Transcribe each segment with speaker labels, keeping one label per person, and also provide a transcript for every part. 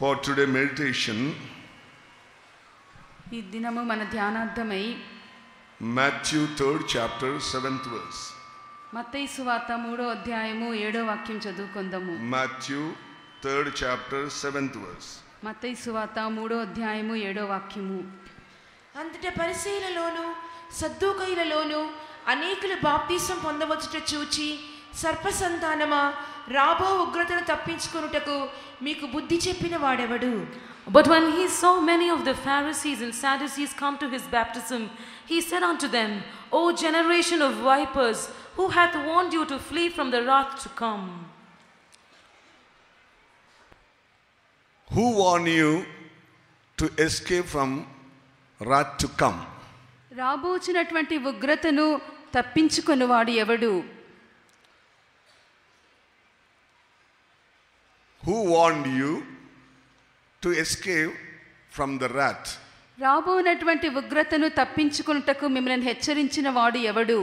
Speaker 1: For today meditation,
Speaker 2: ఈ దినము మన ధ్యానార్థమై
Speaker 1: Matthew 3rd chapter 7th verse.
Speaker 2: మత్తయి సువార్త 3వ అధ్యాయము 7వ వాక్యం చదువుకుందాము.
Speaker 1: Matthew 3rd chapter 7th verse.
Speaker 2: మత్తయి సువార్త 3వ అధ్యాయము 7వ వాక్యము.
Speaker 3: అంతట పరిసయ్యులలోను సద్దూకయ్యులలోను అనేకులు బాప్తీసం పొందవచ్చుట చూచి, సర్ప సంతానమా, రాబో ఉగ్రతను తప్పించుకొనుటకు మీకు బుద్ధి చెప్పిన వాడెవడు?
Speaker 4: But when he saw many of the Pharisees and Sadducees come to his baptism, he said unto them, O generation of vipers, who hath warned you to flee from the wrath to come?
Speaker 1: Who warned you to escape from wrath to come?
Speaker 2: రాబోచున్నటువంటి ఉగ్రతను తప్పించుకొనువాడు ఎవడు?
Speaker 1: Who warned you to escape from the wrath?
Speaker 2: రాబోనటువంటి ఉగ్రతను తప్పించుకొనుటకు మిమ్మల్ని హెచ్చరించిన వాడు ఎవడు?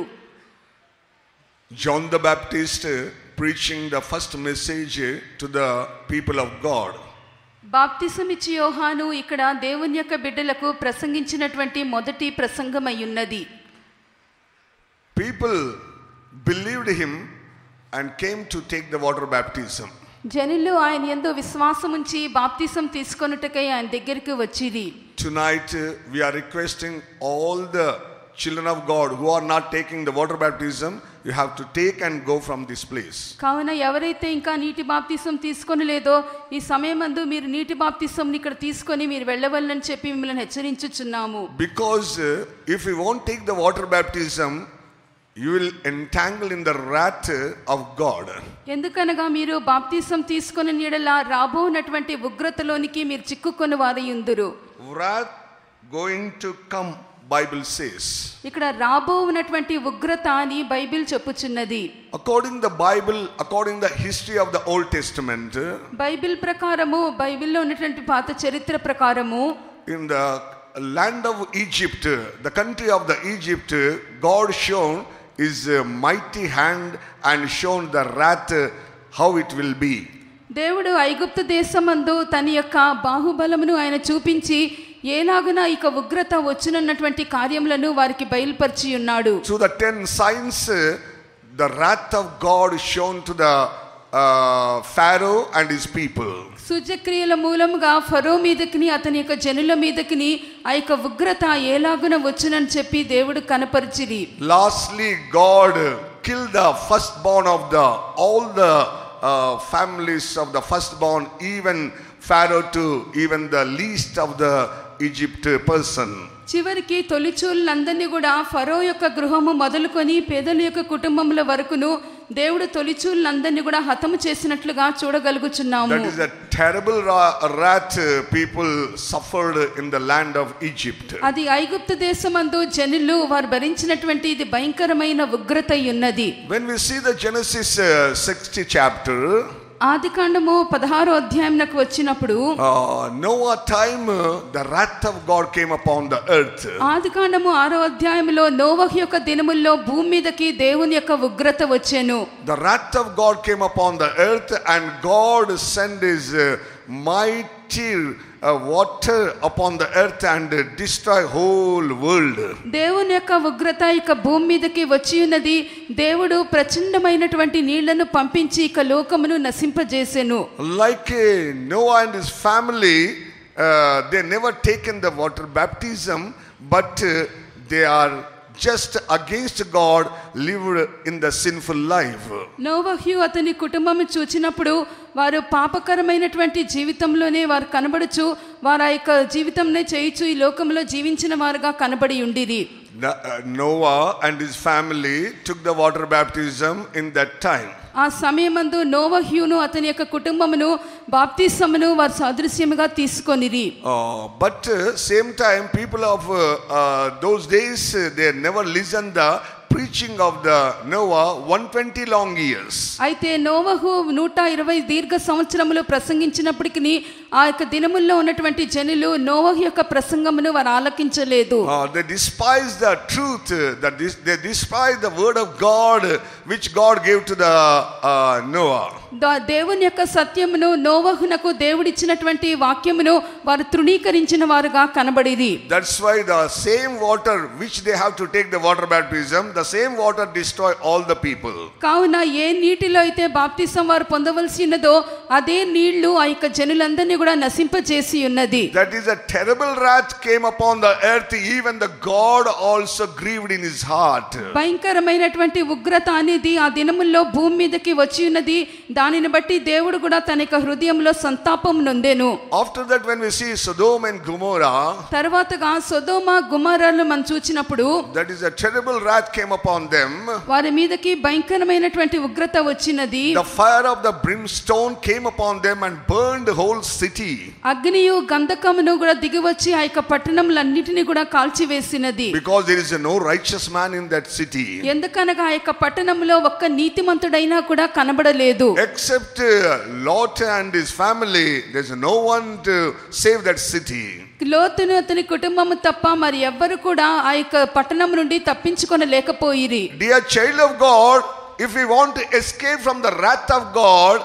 Speaker 1: John the Baptist preaching the first message to the people of God.
Speaker 2: బాప్తిసమిచ్చి యోహాను ఇక్కడ దేవుని యొక్క బిడ్డలకు ప్రసంగించినటువంటి మొదటి ప్రసంగమయ్యున్నది.
Speaker 1: People believed him and came to take the water baptism.
Speaker 2: జనులు ఆయన యందు విశ్వాసముంచి బాప్తిసం తీసుకొనుటకై ఆయన దగ్గరికి వచ్చిరి.
Speaker 1: Tonight we are requesting all the children of God who are not taking the water baptism, you have to take and go from this place.
Speaker 2: కావున ఎవరైతే ఇంకా నీటి బాప్తిసం తీసుకొనలేదో ఈ సమయమందు మీరు నీటి బాప్తిసం ఇక్కడ తీసుకొని మీరు వెళ్ళవలనని చెప్పి మిమ్మల్ని హెచ్చరించుచున్నాము.
Speaker 1: Because if you won't take the water baptism, you will entangle in the wrath of God.
Speaker 2: ఎందుకనగా మీరు బాప్తిసం తీసుకొని నీడలా రాబోనటువంటి ఉగ్రతలోనికి మీరు చిక్కుకొని వారయుందురు.
Speaker 1: Wrath going to come, Bible says.
Speaker 2: ఇక్కడ రాబోనటువంటి ఉగ్రత అని బైబిల్ చెప్పుచున్నది.
Speaker 1: According the Bible, according the history of the Old Testament,
Speaker 2: Bible ప్రకారము బైబిల్లో ఉన్నటువంటి పాత చరిత్ర ప్రకారము
Speaker 1: in the land of Egypt, the country of the Egypt, God shown his mighty hand and shown the wrath how it will be.
Speaker 2: దేవుడు ఐగుప్తు దేశమందు తన యొక్క బాహుబలమును ఆయన చూపించి ఏలాగున ఇక ఉగ్రత వచ్చునన్నటువంటి కార్యములను వారికి బయలుపరిచి ఉన్నాడు.
Speaker 1: Through the 10 signs, the wrath of God shown to the Pharaoh and his people.
Speaker 2: సూచక్రియల మూలముగా ఫరో మీదకిని అతని యొక్క జనుల మీదకిని ఆ యొక్క ఉగ్రత ఏలాగున వచ్చునని చెప్పి దేవుడు కనపరిచిరి.
Speaker 1: Lastly, God killed the firstborn of all the families of the firstborn, even Pharaoh to even the least of the Egypt person.
Speaker 2: చివరికి తొలిచూలందరినీ కూడా ఫరో యొక్క గృహము మొదలుకొని పేదల యొక్క కుటుంబముల వరకును దేవుడు తొలిచూలందరినీ కూడా హతము చేసినట్లుగా చూడగలుగుచున్నాము.
Speaker 1: That is a terrible wrath people suffered in the land of Egypt.
Speaker 2: అది ఐగుప్తు దేశమందు జనులు వారు భరించినటువంటి ఇది భయంకరమైన ఉగ్రత ఉన్నది.
Speaker 1: When we see the Genesis 60 chapter,
Speaker 2: ఆదికాండము 16వ అధ్యాయంకు వచ్చినప్పుడు
Speaker 1: Noah time, the wrath of God came upon the earth.
Speaker 2: ఆదికాండము 6వ అధ్యాయంలో నోవహు యొక్క దినముల్లో భూమి మీదకి దేవుని యొక్క ఉగ్రత వచ్చెను.
Speaker 1: The wrath of God came upon the earth and God sent his mighty water upon the earth and destroy whole world.
Speaker 2: దేవుని యొక్క ఉగ్రత ఇక భూమి మీదకి వచ్చి ఉన్నది. దేవుడు ప్రచండమైనటువంటి నీళ్లను పంపించి ఇక లోకమును నశింపజేసెను.
Speaker 1: Like Noah and his family, they never taken the water baptism, but they are just against God, lived in the sinful life.
Speaker 2: నోవహు అతని కుటుంబము చూచినప్పుడు వారు పాపకరమైనటువంటి జీవితంలోనే వారు కనబడుచు వారు ఆ యొక్క జీవితంనే చేయుచు ఈ లోకంలో జీవించిన వారుగా కనబడి ఉండిరి.
Speaker 1: Noah and his family took the water baptism in that time.
Speaker 2: ఆ సమయమందు నోవహును అతని యొక్క కుటుంబమును బాప్తిసమును వారు సాదృశ్యముగా తీసుకొనిరి.
Speaker 1: But same time people of those days, they never listened the preaching of the Noah 120 long years.
Speaker 2: అయితే నోవహు 120 దీర్ఘ సంవత్సరములు ప్రసంగించినప్పటికీ ఆ యొక్క దినముల్లో ఉన్నటువంటి జనులు నోవహు యొక్క ప్రసంగమును వారు ఆలకించలేదు.
Speaker 1: They despise the truth, they despise the word of God which God gave to the Noah.
Speaker 2: దేవుని యొక్క సత్యమును నోవహునకు దేవుడిచ్చినటువంటి వాక్యమును వారు తృణీకరించిన వారుగా కనబడిరి.
Speaker 1: That's why the same water which they have to take the water baptism, the same water destroy all the people.
Speaker 2: కావున ఏ నీటిలో అయితే బాప్తిసం వారు పొందవలసి ఉన్నదో అదే నీళ్లు ఆ యొక్క జనులందరినీ కూడా నశింపజేసి ఉన్నది.
Speaker 1: That is a terrible wrath came upon the earth, even the God also grieved in his heart.
Speaker 2: భయంకరమైనటువంటి ఉగ్రత అనేది ఆ దినముల్లో భూమి మీదకి వచ్చి ఉన్నది. దానిని బట్టి దేవుడు కూడా తన యొక్క హృదయంలో సంతాపం నొందెను.
Speaker 1: After that, when we see Sodom and Gomorrah,
Speaker 2: తర్వాతగా సొదొమ గొమొర్రాలను మనం చూచినప్పుడు
Speaker 1: that is a terrible wrath came upon them.
Speaker 2: వారి మీదకి భయంకరమైనటువంటి ఉగ్రత వచ్చినది.
Speaker 1: The fire of the brimstone came upon them and burned the whole city.
Speaker 2: అగ్నియు గంధకమును కూడా దిగివచ్చి ఆ యొక్క పట్టణములన్నిటిని కూడా కాల్చివేసినది.
Speaker 1: Because there is no righteous man in that city.
Speaker 2: ఎందుకనగా ఆ యొక్క పట్టణంలో ఒక్క నీతిమంతుడైనా కూడా కనబడలేదు.
Speaker 1: Except Lot and his family, there is no one to save that city.
Speaker 2: లోతును అతని కుటుంబము తప్ప మరి ఎవ్వరు కూడా ఆ యొక్క పట్టణం నుండి తప్పించుకొనలేకపోయిరి.
Speaker 1: Dear child of God, if we want to escape from the wrath of God,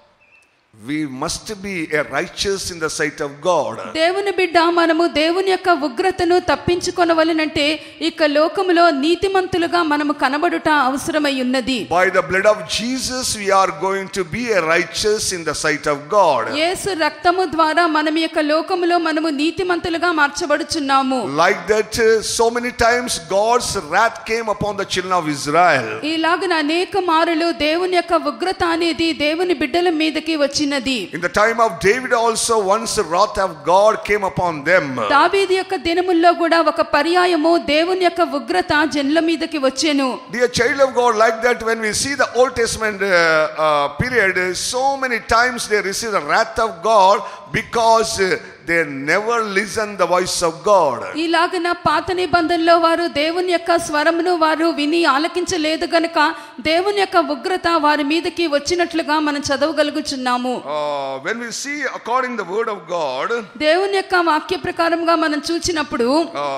Speaker 1: we must be a righteous in the sight of God.
Speaker 2: దేవుని బిడ్డ మనము దేవుని యొక్క ఉగ్రతను తప్పించుకొనవలెనంటే ఇక లోకములో నీతిమంతులుగా మనము కనబడుట అవసరమై ఉన్నది.
Speaker 1: By the blood of Jesus we are going to be a righteous in the sight of God.
Speaker 2: యేసు రక్తము ద్వారా మనం యొక్క లోకములో మనము నీతిమంతులుగా మార్చబడుచున్నాము.
Speaker 1: Like that, so many times God's wrath came upon the children of Israel.
Speaker 2: ఇలాగన అనేక మారులు దేవుని యొక్క ఉగ్రత అనేది దేవుని బిడ్డల మీదకి వచ్చినది.
Speaker 1: In the time of David also, once the wrath of God came upon them.
Speaker 2: దావీదు యొక్క దినముల్లో కూడా ఒక పర్యాయము దేవుని యొక్క ఉగ్రత జనుల మీదకి వచ్చెను.
Speaker 1: Dear child of God, like that when we see the Old Testament period, so many times they receive the wrath of God because they never listen the voice of God.
Speaker 2: ఇలాగన పాత నిబంధనలో వారు దేవుని యొక్క స్వరమును వారు విని ఆలకించలేదు గనుక దేవుని యొక్క ఉగ్రత వారి మీదకి వచ్చినట్లుగా మనం చదవగలుగుచున్నాము.
Speaker 1: When we see according the word of God,
Speaker 2: దేవుని యొక్క వాక్య ప్రకారంగా మనం చూచినప్పుడు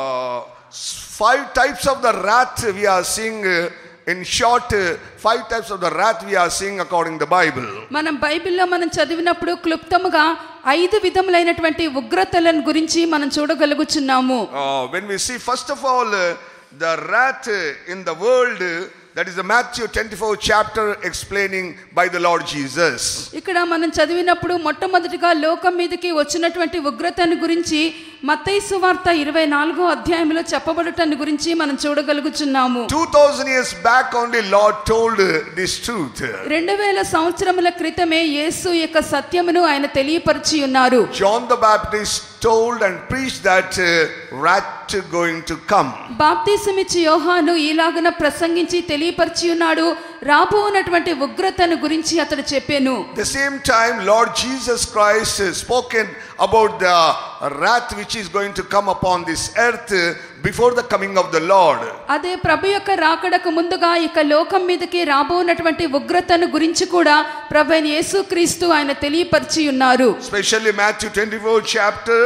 Speaker 1: 5 types of the wrath we are seeing. In short, 5 types of the wrath we are seeing according to the Bible.
Speaker 2: మనం బైబిల్లో మనం చదివినప్పుడు క్లుప్తముగా 5 విధములైనటువంటి ఉగ్రతలను గురించి మనం చూడగలుగుచున్నాము.
Speaker 1: When we see first of all the wrath in the world, that is the Matthew 24 chapter explaining by the Lord Jesus.
Speaker 2: ఇక్కడ మనం చదివినప్పుడు మొట్టమొదటిగా లోకం మీదకి వచ్చినటువంటి ఉగ్రతను గురించి మత్తయి సువార్త 24వ అధ్యాయంలో చెప్పబడుటను గురించి మనం చూడగలుగుచున్నాము.
Speaker 1: 2000 years back only Lord told this truth.
Speaker 2: 2000 సంవత్సరముల క్రితమే యేసు యొక్క సత్యమును ఆయన తెలియపరిచి ఉన్నారు.
Speaker 1: John the Baptist told and preached that wrath going to come.
Speaker 2: బాప్తిసమిచ్చి యోహాను ఇలాగన ప్రసంగించి తెలియపరిచి ఉన్నాడు రాబోనటువంటి ఉగ్రతను గురించి అతడు చెప్పెను.
Speaker 1: The same time Lord Jesus Christ spoken about the wrath which is going to come upon this earth before the coming of the Lord.
Speaker 2: అదే ప్రభు యొక్క రాకడకు ముందుగా ఇక లోకం మీదకి రాబోనటువంటి ఉగ్రతను గురించి కూడా ప్రభువైన యేసుక్రీస్తు ఆయన తెలియపరిచి ఉన్నారు.
Speaker 1: Especially Matthew 24 chapter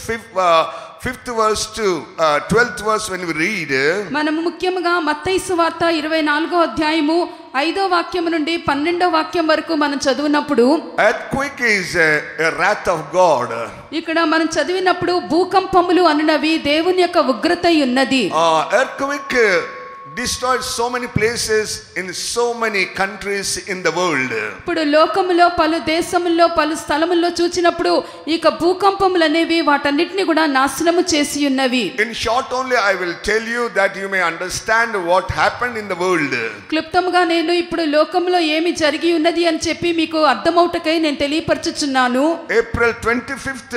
Speaker 1: 5th verse to 12th verse when we read,
Speaker 2: మనం ముఖ్యంగా మత్తయి సువార్త 24వ అధ్యాయము 5వ వాక్యం నుండి 12వ వాక్యం వరకు మనం చదివినప్పుడు
Speaker 1: earthquake is a wrath of God.
Speaker 2: ఇక్కడ మనం చదివినప్పుడు భూకంపములు అనునవి దేవుని యొక్క ఉగ్రత ఉన్నది.
Speaker 1: Earthquake destroyed so many places in so many countries in the world.
Speaker 2: ఇప్పుడు లోకములో పలు దేశముల్లో పలు స్థలముల్లో చూచినప్పుడు ఇక భూకంపములు అనేవి వాటన్నిటిని కూడా నాశనము చేసి ఉన్నవి.
Speaker 1: In short only I will tell you that you may understand what happened in the world.
Speaker 2: క్లుప్తంగా నేను ఇప్పుడు లోకములో ఏమి జరిగి ఉన్నది అని చెప్పి మీకు అర్థమవుటకై నేను తెలియపరచుచున్నాను.
Speaker 1: April 25th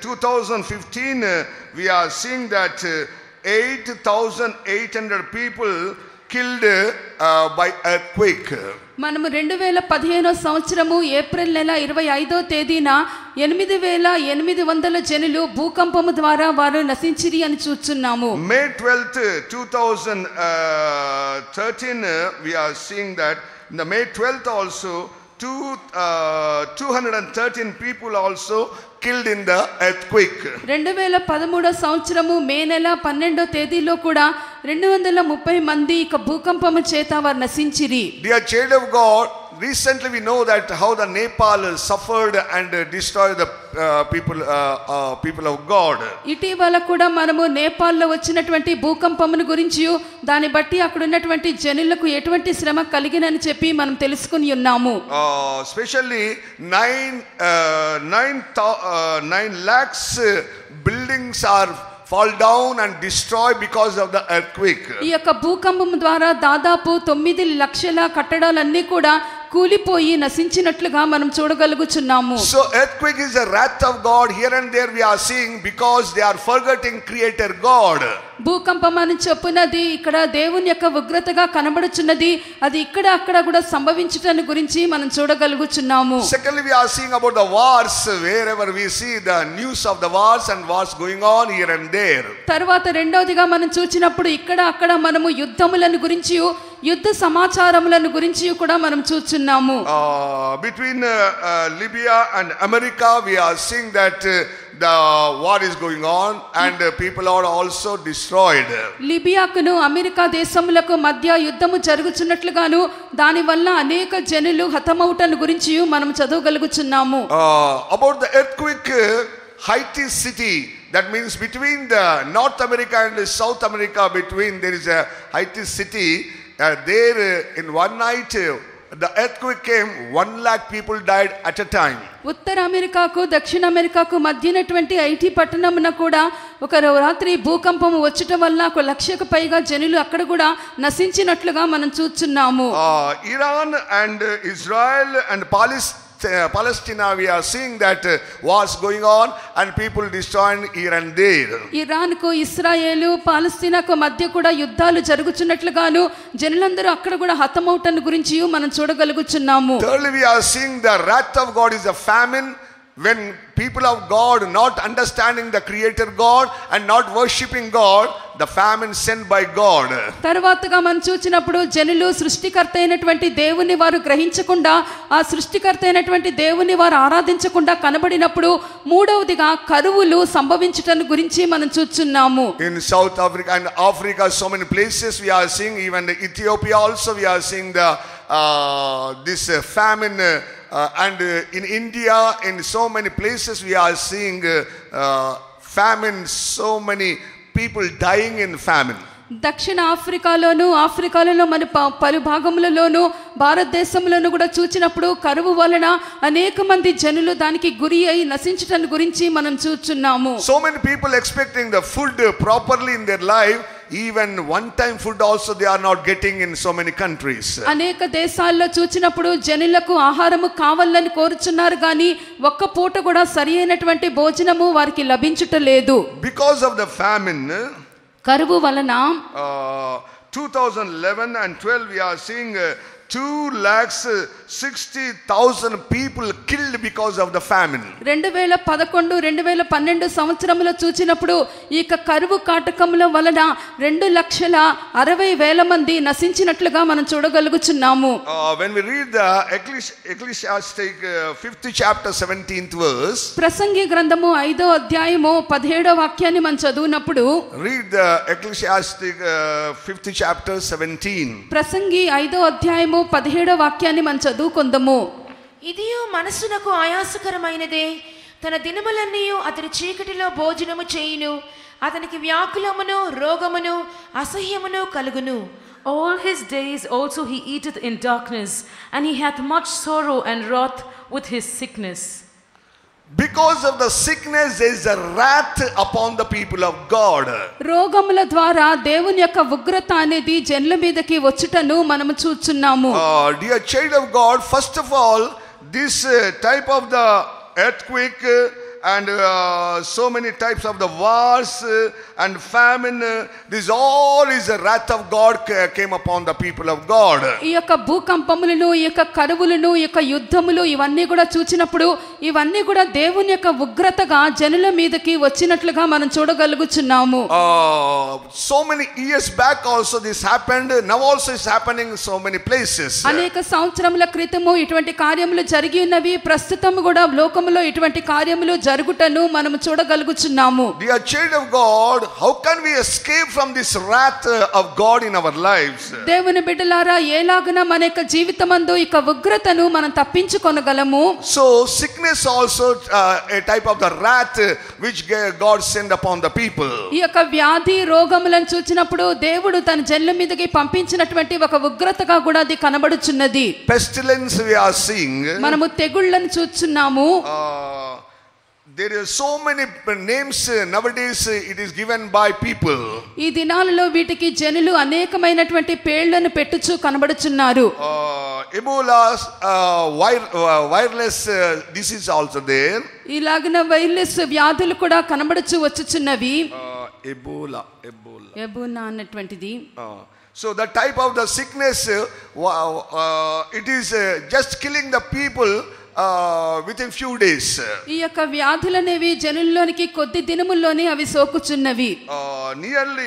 Speaker 1: 2015 we are seeing that 8,800 people killed by earthquake.
Speaker 2: మనము 2015వ సంవత్సరము ఏప్రిల్ నెల 25వ తేదీన 8,800 జనులు భూకంపము ద్వారా వారు నశించిరి అని చూస్తున్నాము.
Speaker 1: May 12th 2013 we are seeing that in the May 12th also 213 people also killed in the earthquake.
Speaker 2: 2013వ సంవత్సరము మే నెల 12వ తేదీలో కూడా 230 మంది ఇక భూకంపము చేత వారు నశించిరి.
Speaker 1: Dear child of God, recently we know that how the Nepal suffered and destroyed the people of God.
Speaker 2: ఇటీవల కూడా మనము నేపాల్లో వచ్చినటువంటి భూకంపమును గురించి దాన్ని బట్టి అక్కడ ఉన్నటువంటి జనులకు ఎటువంటి శ్రమ కలిగినని చెప్పి మనం తెలుసుకుని ఉన్నాము.
Speaker 1: Especially 9 lakhs buildings are fall down and destroy because of the earthquake.
Speaker 2: ఈ యొక్క భూకంపం ద్వారా దాదాపు 9 లక్షల కట్టడాలన్నీ కూడా కూలిపోయి నశించినట్లుగా మనం చూడగలుగుచున్నాము.
Speaker 1: So earthquake is a wrath of God. Here and there we are seeing because they are forgetting creator God.
Speaker 2: భూకంపం అని చెప్పున్నది ఇక్కడ దేవుని యొక్క ఉగ్రతగా కనబడుచున్నది. అది ఇక్కడ అక్కడ కూడా సంభవించటాన్ని గురించి మనం చూడగలుగుచున్నాము.
Speaker 1: Secondly, we are seeing about the wars. Wherever we see the news of the wars and wars going on here and there.
Speaker 2: తర్వాత రెండోదిగా మనం చూచినప్పుడు ఇక్కడ అక్కడ మనము యుద్ధములను గురించి యుద్ధ సమాచారములను గురించి కూడా మనం చూస్తున్నాము.
Speaker 1: Between Libya and America we are seeing that the war is going on and people are also destroyed.
Speaker 2: లిబియాకును అమెరికా దేశములకు మధ్య యుద్ధము జరుగుచున్నట్లుగాను దానివల్ల అనేక జనులు హతమవుటను గురించి మనం చదవగలుగుచున్నాము.
Speaker 1: About the earthquake, Haiti city, that means between the North America and South America, between there is a Haiti city. There in one night the earthquake came, 1 lakh people died at a time.
Speaker 2: ఉత్తర అమెరికాకు దక్షిణ అమెరికాకు మధ్యనటువంటి IT పట్టణమున కూడా ఒక రాత్రి భూకంపం వచ్చటం వల్ల 1 లక్షకు పైగా జనులు అక్కడ కూడా నశించినట్లుగా మనం చూస్తున్నాము.
Speaker 1: Iran and Israel and Palestine we are seeing that wars going on and people destroying here and there.
Speaker 2: Iran కు ఇశ్రాయేలు పాలస్తీనాకు మధ్య కూడా యుద్ధాలు జరుగుచున్నట్లుగాను జనులందరూ అక్కడ కూడా హతమవుటను గురించి మనం చూడగలుగుచున్నాము.
Speaker 1: Thirdly, we are seeing the wrath of God is a famine. When people of God not understanding the creator God and not worshiping God, the famine sent by God.
Speaker 2: తర్వాతగా మనం చూచినప్పుడు జనులు సృష్టికర్త అయినటువంటి దేవుని వారు గ్రహించకుండా ఆ సృష్టికర్త అయినటువంటి దేవుని వారు ఆరాధించకుండా కనబడినప్పుడు మూడవదిగా కరువులు సంభవించటను గురించి మనం చూస్తున్నాము.
Speaker 1: In South Africa and Africa, so many places we are seeing, even Ethiopia also we are seeing the this famine. And in India, in so many places we are seeing famine, so many people dying in famine.
Speaker 2: దక్షిణ ఆఫ్రికాలో మన పలు భాగములలోను భారతదేశంలోను కూడా చూచినప్పుడు కరువు వలన అనేక మంది జనులు దానికి గురి అయి నశించటం గురించి మనం చూస్తున్నాము.
Speaker 1: So many people expecting the food properly in their life, even one time food also they are not getting in so many countries.
Speaker 2: అనేక దేశాల్లో చూచినప్పుడు జనులకు ఆహారము కావాలని కోరుచున్నారు కానీ ఒక్క పూట కూడా సరియైనటువంటి భోజనము వారికి లభించుటలేదు.
Speaker 1: Because of the famine,
Speaker 2: కరువు వలన
Speaker 1: 2011 and 12 we are seeing 2,60,000 people killed because of the famine.
Speaker 2: 2011-2012 సంవత్సరంలో చూచినప్పుడు ఈ కరువు కాటకముల వలన 2,60,000 మంది నశించినట్లుగా మనం చూడగలుగుచున్నాము.
Speaker 1: When we read the Ecclesiastes 5th chapter 17th verse,
Speaker 2: ప్రసంగి గ్రంథము 5వ అధ్యాయము 17వ వాక్యాన్ని మనం చదువునప్పుడు,
Speaker 1: read the Ecclesiastes 5th chapter 17.
Speaker 2: ప్రసంగి 5వ అధ్యాయము 17వ వాక్యాన్ని మనం చదువుకుందాము.
Speaker 3: ఇదియు మనసునకు ఆయాసకరమైనదే, తన దినములన్నీ అతని చీకటిలో భోజనము చేయును, అతనికి వ్యాకులమును రోగమును అసహ్యమును కలుగును.
Speaker 4: All his days also he eateth in darkness, and he hath much sorrow and wrath with his sickness.
Speaker 1: Because of the sickness there is a wrath upon the people of God.
Speaker 2: రోగముల ద్వారా దేవుని యొక్క ఉగ్రత అనేది జనుల మీదకి వచ్చుటను మనము చూస్తున్నాము.
Speaker 1: Dear child of God, first of all, this type of the earthquake and so many types of the wars and famine, this all is a wrath of God came upon the people of God.
Speaker 2: ఈ యొక్క భూకంపములను, ఈ యొక్క కరువులను, ఈ యొక్క యుద్ధములు ఇవన్నీ కూడా చూచినప్పుడు ఇవన్నీ కూడా దేవుని యొక్క ఉగ్రతగా జనుల మీదకి వచ్చినట్లుగా మనం చూడగలుగుచున్నాము.
Speaker 1: So many years back also this happened, now also is happening in so many places.
Speaker 2: అనేక సంవత్సరముల క్రితము ఇటువంటి కార్యములు జరిగి ఉన్నవి, ప్రస్తుతం కూడా లోకములో ఇటువంటి కార్యములు జరుగుటను మనము చూడగలుగుచున్నాము.
Speaker 1: Dear child of God, how can we escape from this wrath of God in our lives?
Speaker 2: దేవుని బిడ్డలారా, ఎలాగున మన యొక్క జీవితమందు ఇక ఉగ్రతను మనం తప్పించుకొనగలము?
Speaker 1: So sickness also a type of the wrath which God sent upon the people.
Speaker 2: ఈ యొక్క వ్యాధి రోగములను చూచినప్పుడు దేవుడు తన జనుల మీదకి పంపించినటువంటి ఒక ఉగ్రతగా కూడా అది కనబడుచున్నది.
Speaker 1: Pestilence we are seeing.
Speaker 2: మనము తెగుళ్ళను చూస్తున్నాము.
Speaker 1: There are so many names nowadays it is given by people.
Speaker 2: ఈ దినాలలో వీటికి జనులు అనేకమైనటువంటి పేర్లను పెట్టుచు కనబడుచున్నారు.
Speaker 1: Ebola, wireless disease also there.
Speaker 2: ఇలాగన వైరస్ వ్యాధులు కూడా కనబడుచు వచ్చుచున్నవి.
Speaker 1: Ebola
Speaker 2: అన్నటువంటిది.
Speaker 1: So the type of the sickness it is just killing the people within few days.
Speaker 2: ఈ యొక్క వ్యాధులనేవి జనుల్లోనికి కొద్ది దినముల్లోనే అవి సోకుచున్నవి.
Speaker 1: Nearly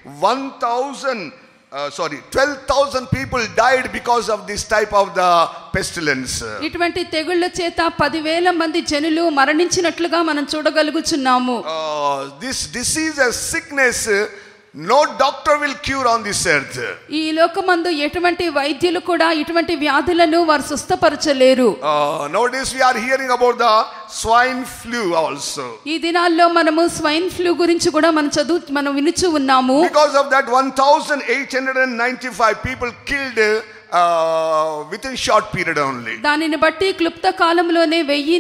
Speaker 1: 12,000 people died because of this type of the pestilence.
Speaker 2: ఇటువంటి తెగుళ్ళ చేత 10,000 మంది జనులు మరణించినట్లుగా మనం చూడగలుగుచున్నాము.
Speaker 1: This disease as sickness, no doctor will cure on this earth.
Speaker 2: ఈ లోకమందు ఎటువంటి వైద్యులు కూడా ఇటువంటి వ్యాధులను వారు స్వస్థపరచలేరు.
Speaker 1: Nowadays we are hearing about the swine flu also.
Speaker 2: ఈ దినాల్లో మనము స్వైన్ ఫ్లూ గురించి కూడా మనం వినుచు ఉన్నాము.
Speaker 1: Because of that 1,895 people killed within short period only.
Speaker 2: దానిని బట్టి క్లుప్త కాలంలోనే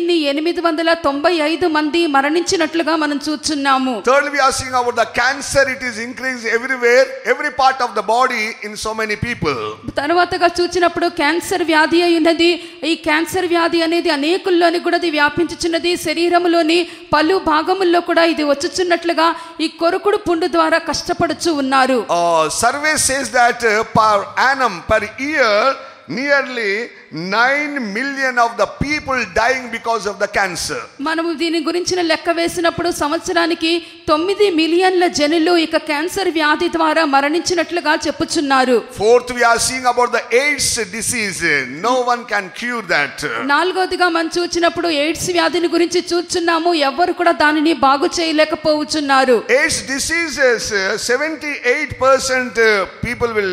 Speaker 2: 1,895 మంది మరణించినట్లుగా మనం చూస్తున్నాము.
Speaker 1: Thirdly, we are seeing about the cancer. It is increased everywhere, every part of the body in so many people.
Speaker 2: తర్వాతగా చూచినప్పుడు క్యాన్సర్ వ్యాధి అయినది. ఈ క్యాన్సర్ వ్యాధి అనేది అనేకుల్లోని కూడా ఇది వ్యాపించుచున్నది. శరీరములోని పలు భాగముల్లో కూడా ఇది వచ్చుచున్నట్లుగా ఈ కొరుకుడు పుండు ద్వారా కష్టపడుచు ఉన్నారు.
Speaker 1: Survey says that per annum, per year, nearly 9 million of the people dying because of the cancer.
Speaker 2: మనము దీని గురించిన లెక్క వేసినప్పుడు సంవత్సరానికి 9 మిలియన్ల జనులు ఇక క్యాన్సర్ వ్యాధి ద్వారా మరణించినట్లుగా చెప్పుచున్నారు.
Speaker 1: Fourth, we are seeing about the AIDS disease. No one can cure that.
Speaker 2: నాలుగోదిగా మనం చూచినప్పుడు ఎయిడ్స్ వ్యాధిని గురించి చూస్తున్నాము. ఎవ్వరు కూడా దానిని బాగు చేయలేకపోతున్నారు.
Speaker 1: AIDS diseases, 78% people will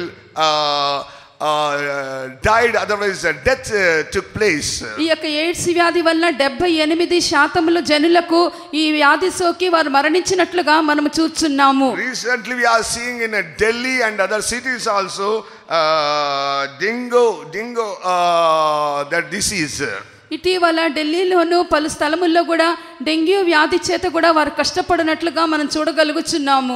Speaker 1: died, otherwise death took place.
Speaker 2: ఈ యొక్క ఎయిడ్స్ వ్యాధి వల్ల 78% జనులకు ఈ వ్యాధి సోకి వారు మరణించినట్లుగా మనం చూస్తున్నాము.
Speaker 1: Recently we are seeing in Delhi and other cities also dengue that disease.
Speaker 2: ఇటీవల ఢిల్లీలోను పలు స్థలముల్లో కూడా డెంగ్యూ వ్యాధి చేత కూడా వారు కష్టపడినట్లుగా మనం చూడగలుగుచున్నాము.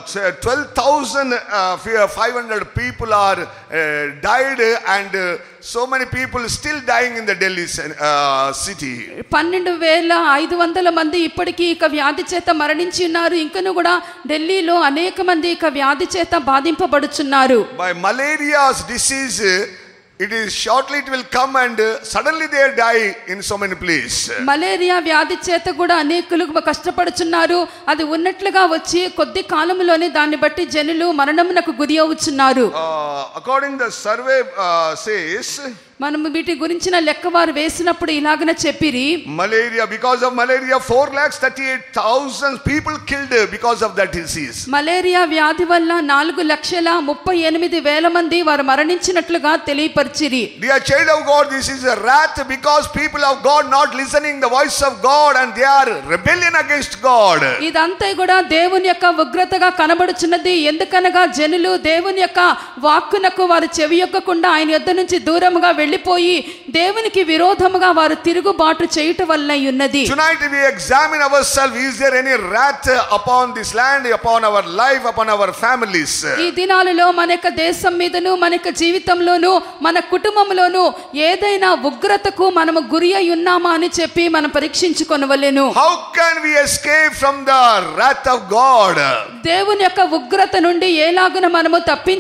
Speaker 1: 12,500 people are died and so many people still dying in the Delhi city.
Speaker 2: 12,500 మంది ఇప్పటికీ ఇక వ్యాధి చేత మరణించి ఉన్నారు. ఇంకను కూడా ఢిల్లీలో అనేక మంది ఇక వ్యాధి చేత బాధింపబడుచున్నారు.
Speaker 1: By malaria's disease, it is shortly it will come and suddenly they die in so many places.
Speaker 2: Malaria వ్యాధి చేత కూడా అనేకులు కష్టపడుచున్నారు. అది ఉన్నట్లుగా వచ్చి కొద్ది కాలంలోనే దాన్ని బట్టి జనులు మరణమునకు గురి అవుచున్నారు.
Speaker 1: According the survey says,
Speaker 2: మనము వీటి గురించిన లెక్క వారు వేసినప్పుడు ఇలాగనే చెప్పిరి.
Speaker 1: Malaria, because of malaria 4,38,000 people killed because of that disease.
Speaker 2: Malaria వ్యాధి వల్ల 4,38,000 మంది వారు మరణించినట్లుగా తెలియపరిచిరి.
Speaker 1: Dear child of God, this is a wrath because people of God not listening the voice of God and they are rebellion against God.
Speaker 2: ఇదంతా కూడా దేవుని యొక్క ఉగ్రతగా కనబడుచున్నది. ఎందుకనగా జనులు దేవుని యొక్క వాక్కునకు వారు చెవియొక్కకుండా ఆయన యొద్ద నుంచి దూరముగా వెళ్ళిపోయి దేవునికి విరోధముగా వారు తిరుగుబాటు చేయుట వల్ల ఉన్నది.
Speaker 1: Tonight we examine ourselves, is there any wrath upon this land, upon our life, upon our families?
Speaker 2: ఈ దినాలలో మన యొక్క దేశం మీదను మన యొక్క జీవితంలోను మన కుటుంబంలోను ఏదైనా ఉగ్రతకు మనము గురి అయి ఉన్నామా అని చెప్పి మనం పరీక్షించుకొనవలెను.
Speaker 1: How can we escape from the wrath of God?
Speaker 2: దేవుని యొక్క ఉగ్రత నుండి ఎలాగున మనము తప్పించుకొనగలము?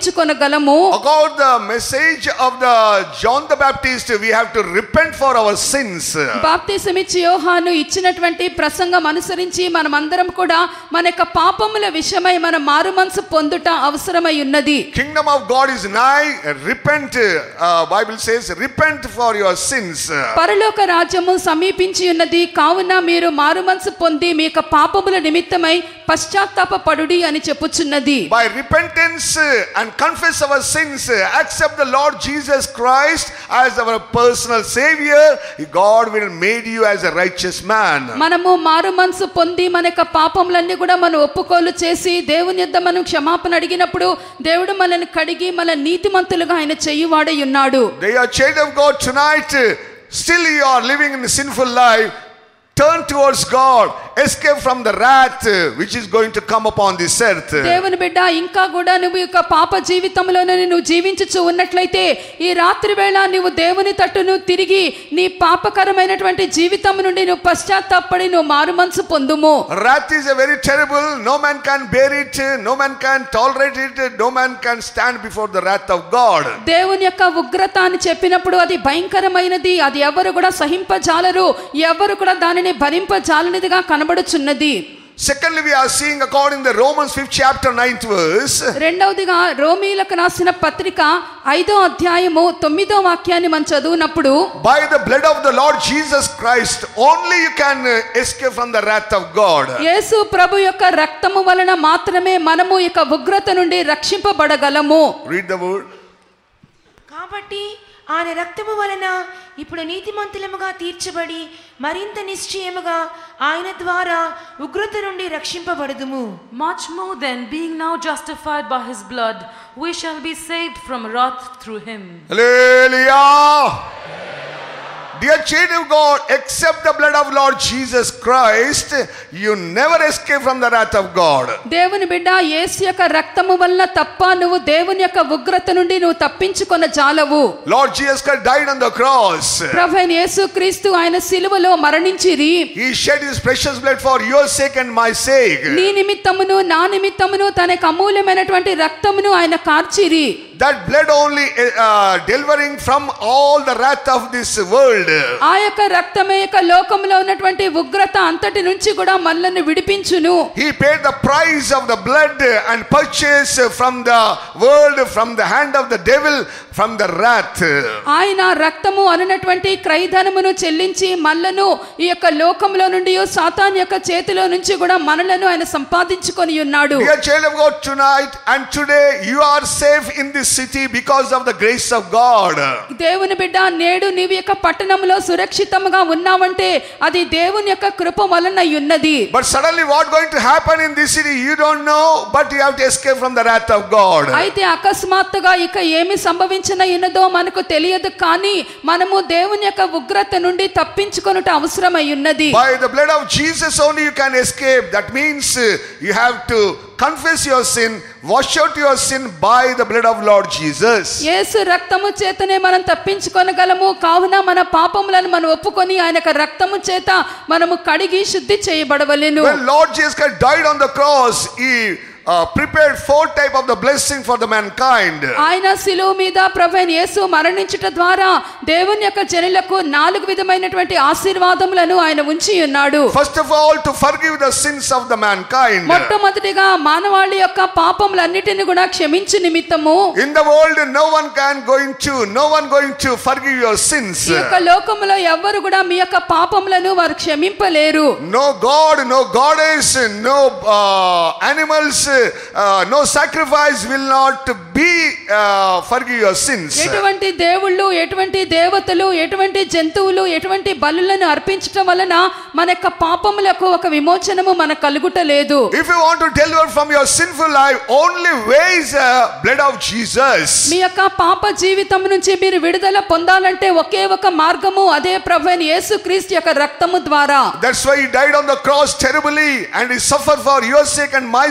Speaker 2: పొందగలము.
Speaker 1: About the message of the John the Baptist, we have to repent for our sins.
Speaker 2: బాప్తిసమిచ్చి యోహాను ఇచ్చినటువంటి ప్రసంగం అనుసరించి మనమందరం కూడా మన యొక్క పాపముల విషయమై మన మారు మనసు పొందుట అవసరమై ఉన్నది.
Speaker 1: Kingdom of God is nigh. Repent. Bible says, repent for your sins.
Speaker 2: పరలోక రాజ్యము సమీపించి ఉన్నది, కావున మీరు మారు మనసు పొంది మీ యొక్క పాపముల నిమిత్తమై పశ్చాత్తాపపడుడి అని చెప్పుచున్నది.
Speaker 1: By repentance and confess our sins, accept the Lord Jesus Christ as our personal savior, God will made you as a righteous man.
Speaker 2: మనము మారు మనసు పొంది మన యొక్క పాపములన్నీ కూడా మనం ఒప్పుకోలు చేసి దేవుని యొద్ద మనం క్షమాపణ అడిగినప్పుడు దేవుడు మనల్ని కడిగి మన నీతిమంతులుగా ఆయన చేయువాడై ఉన్నాడు.
Speaker 1: They are child of God tonight. Still you are living in a sinful life. Turn towards God. Escape from the wrath which is going to come upon this earth.
Speaker 2: దేవుని బిడ్డ, ఇంకా కూడా నువ్వు యొక్క పాప జీవితంలోనే నువ్వు జీవించుచు ఉన్నట్లయితే ఈ రాత్రి వేళ నువ్వు దేవుని తట్టును తిరిగి నీ పాపకరమైనటువంటి జీవితం నుండి నువ్వు పశ్చాత్తాపడి నువ్వు మారు మనసు పొందుము.
Speaker 1: Wrath is a very terrible. No man can bear it. No man can tolerate it. No man can stand before the wrath of God.
Speaker 2: దేవుని యొక్క ఉగ్రత అని చెప్పినప్పుడు అది భయంకరమైనది. అది ఎవరు కూడా సహింపజాలరు, ఎవరు కూడా దానిని భరింపజాలనిదిగా కనబడుచున్నది.
Speaker 1: Secondly, we are seeing according to Romans 5th chapter 9th verse.
Speaker 2: రెండవదిగా రోమీయులకు రాసిన పత్రిక 5వ అధ్యాయము 9వ వాక్యాన్ని మనం చదువునప్పుడు,
Speaker 1: By the blood of the Lord Jesus Christ only you can escape from the wrath of God.
Speaker 2: యేసు ప్రభు యొక్క రక్తము వలన మాత్రమే మనము ఈ యొక్క ఉగ్రత నుండి రక్షింపబడగలము.
Speaker 1: Read the word.
Speaker 3: కాబట్టి ఆయన రక్తము వలన ఇప్పుడు నీతిమంతులముగా తీర్చబడి మరింత నిశ్చయముగా ఆయన ద్వారా ఉగ్రత నుండి రక్షింపబడుదుము.
Speaker 4: Much more than being now justified by his blood, we shall be saved from wrath through him.
Speaker 1: Hallelujah. Dear child of God, except the blood of Lord Jesus Christ, you never escape from the wrath of God.
Speaker 2: దేవుని బిడ్డ, యేసు యొక్క రక్తము వలన తప్ప నువ్వు దేవుని యొక్క ఉగ్రత నుండి నువ్వు తప్పించుకొన జాలవు.
Speaker 1: Lord Jesus Christ died on the cross.
Speaker 2: ప్రభువైన యేసుక్రీస్తు ఆయన సిలువలో మరణించిరి.
Speaker 1: He shed his precious blood for your sake and my sake.
Speaker 2: నీ నిమిత్తమును నా నిమిత్తమును తన యొక్క అమూల్యమైనటువంటి రక్తమును ఆయన కార్చిరి.
Speaker 1: That blood only delivering from all the wrath of this world.
Speaker 2: ఆ యొక్క రక్తమే యొక్క లోకంలో ఉన్నటువంటి ఉగ్రత అంతటి నుంచి కూడా మనల్ని విడిపించును.
Speaker 1: He paid the price of the blood and purchased from the world, from the hand of the devil, from the wrath.
Speaker 2: ఆయన రక్తము అనునటువంటి క్రయధనమును చెల్లించి మనలను ఈ యొక్క లోకంలో నుండి సాతాను యొక్క చేతిలో నుంచి కూడా మనలను ఆయన సంపాదించుకొని ఉన్నాడు.
Speaker 1: Dear child of God, tonight and today you are safe in this city because of the grace of God.
Speaker 2: దేవుని బిడ్డ, నేడు నీవు యొక్క పట్టణంలో సురక్షితంగా ఉన్నావంటే అది దేవుని యొక్క కృప వలన ఉన్నది.
Speaker 1: But suddenly what going to happen in this city you don't know, but you have to escape from the wrath of God.
Speaker 2: అయితే అకస్మాత్తుగా ఇక ఏమి సంభవించనో మనకు తెలియదు, కానీ మనము దేవుని యొక్క ఉగ్రత నుండి తప్పించుకొనుట అవసరమై ఉన్నది.
Speaker 1: By the blood of Jesus only you can escape. That means you have to confess your sin, wash out your sin by the blood of Lord Jesus.
Speaker 2: యేసు రక్తము చేతనే మనం తప్పించుకొనగలము. కావున మన పాపములను మనం ఒప్పుకొని ఆయన యొక్క రక్తము చేత మనము కడిగి శుద్ధి చేయబడవలెను.
Speaker 1: When Lord Jesus Christ died on the cross, he prepared 4 type of the blessing for the mankind.
Speaker 2: ఆయన శిలువ మీద ప్రభువైన యేసు మరణించుట ద్వారా దేవుని యొక్క జనులకు 4 విధమైనటువంటి ఆశీర్వాదములను ఆయన ఉంచి ఉన్నాడు.
Speaker 1: First of all, to forgive the sins of the mankind.
Speaker 2: మొట్టమొదటిగా మానవాళి యొక్క పాపములన్నిటిని కూడా క్షమించు నిమిత్తము.
Speaker 1: In the world no one going to forgive your sins.
Speaker 2: ఈ యొక్క లోకములో ఎవ్వరు కూడా మీ యొక్క పాపములను వారు క్షమింపలేరు.
Speaker 1: No God, no goddess, no animals, no sacrifice will not be forgive your sins.
Speaker 2: ఎటువంటి దేవుళ్ళు, ఎటువంటి దేవతలు, ఎటువంటి జంతువులు, ఎటువంటి బలులను అర్పించటం వలన మన యొక్క పాపములకు ఒక విమోచనము మన కలుగుటలేదు.
Speaker 1: If you want to deliver from your sinful life, only way is the blood of Jesus.
Speaker 2: మీ యొక్క పాప జీవితం నుంచి మీరు విడుదల పొందాలంటే ఒకే ఒక మార్గము, అదే ప్రభువైన యేసుక్రీస్తు యొక్క రక్తము ద్వారా.
Speaker 1: That's why he died on the cross terribly and he suffered for your sake and my sake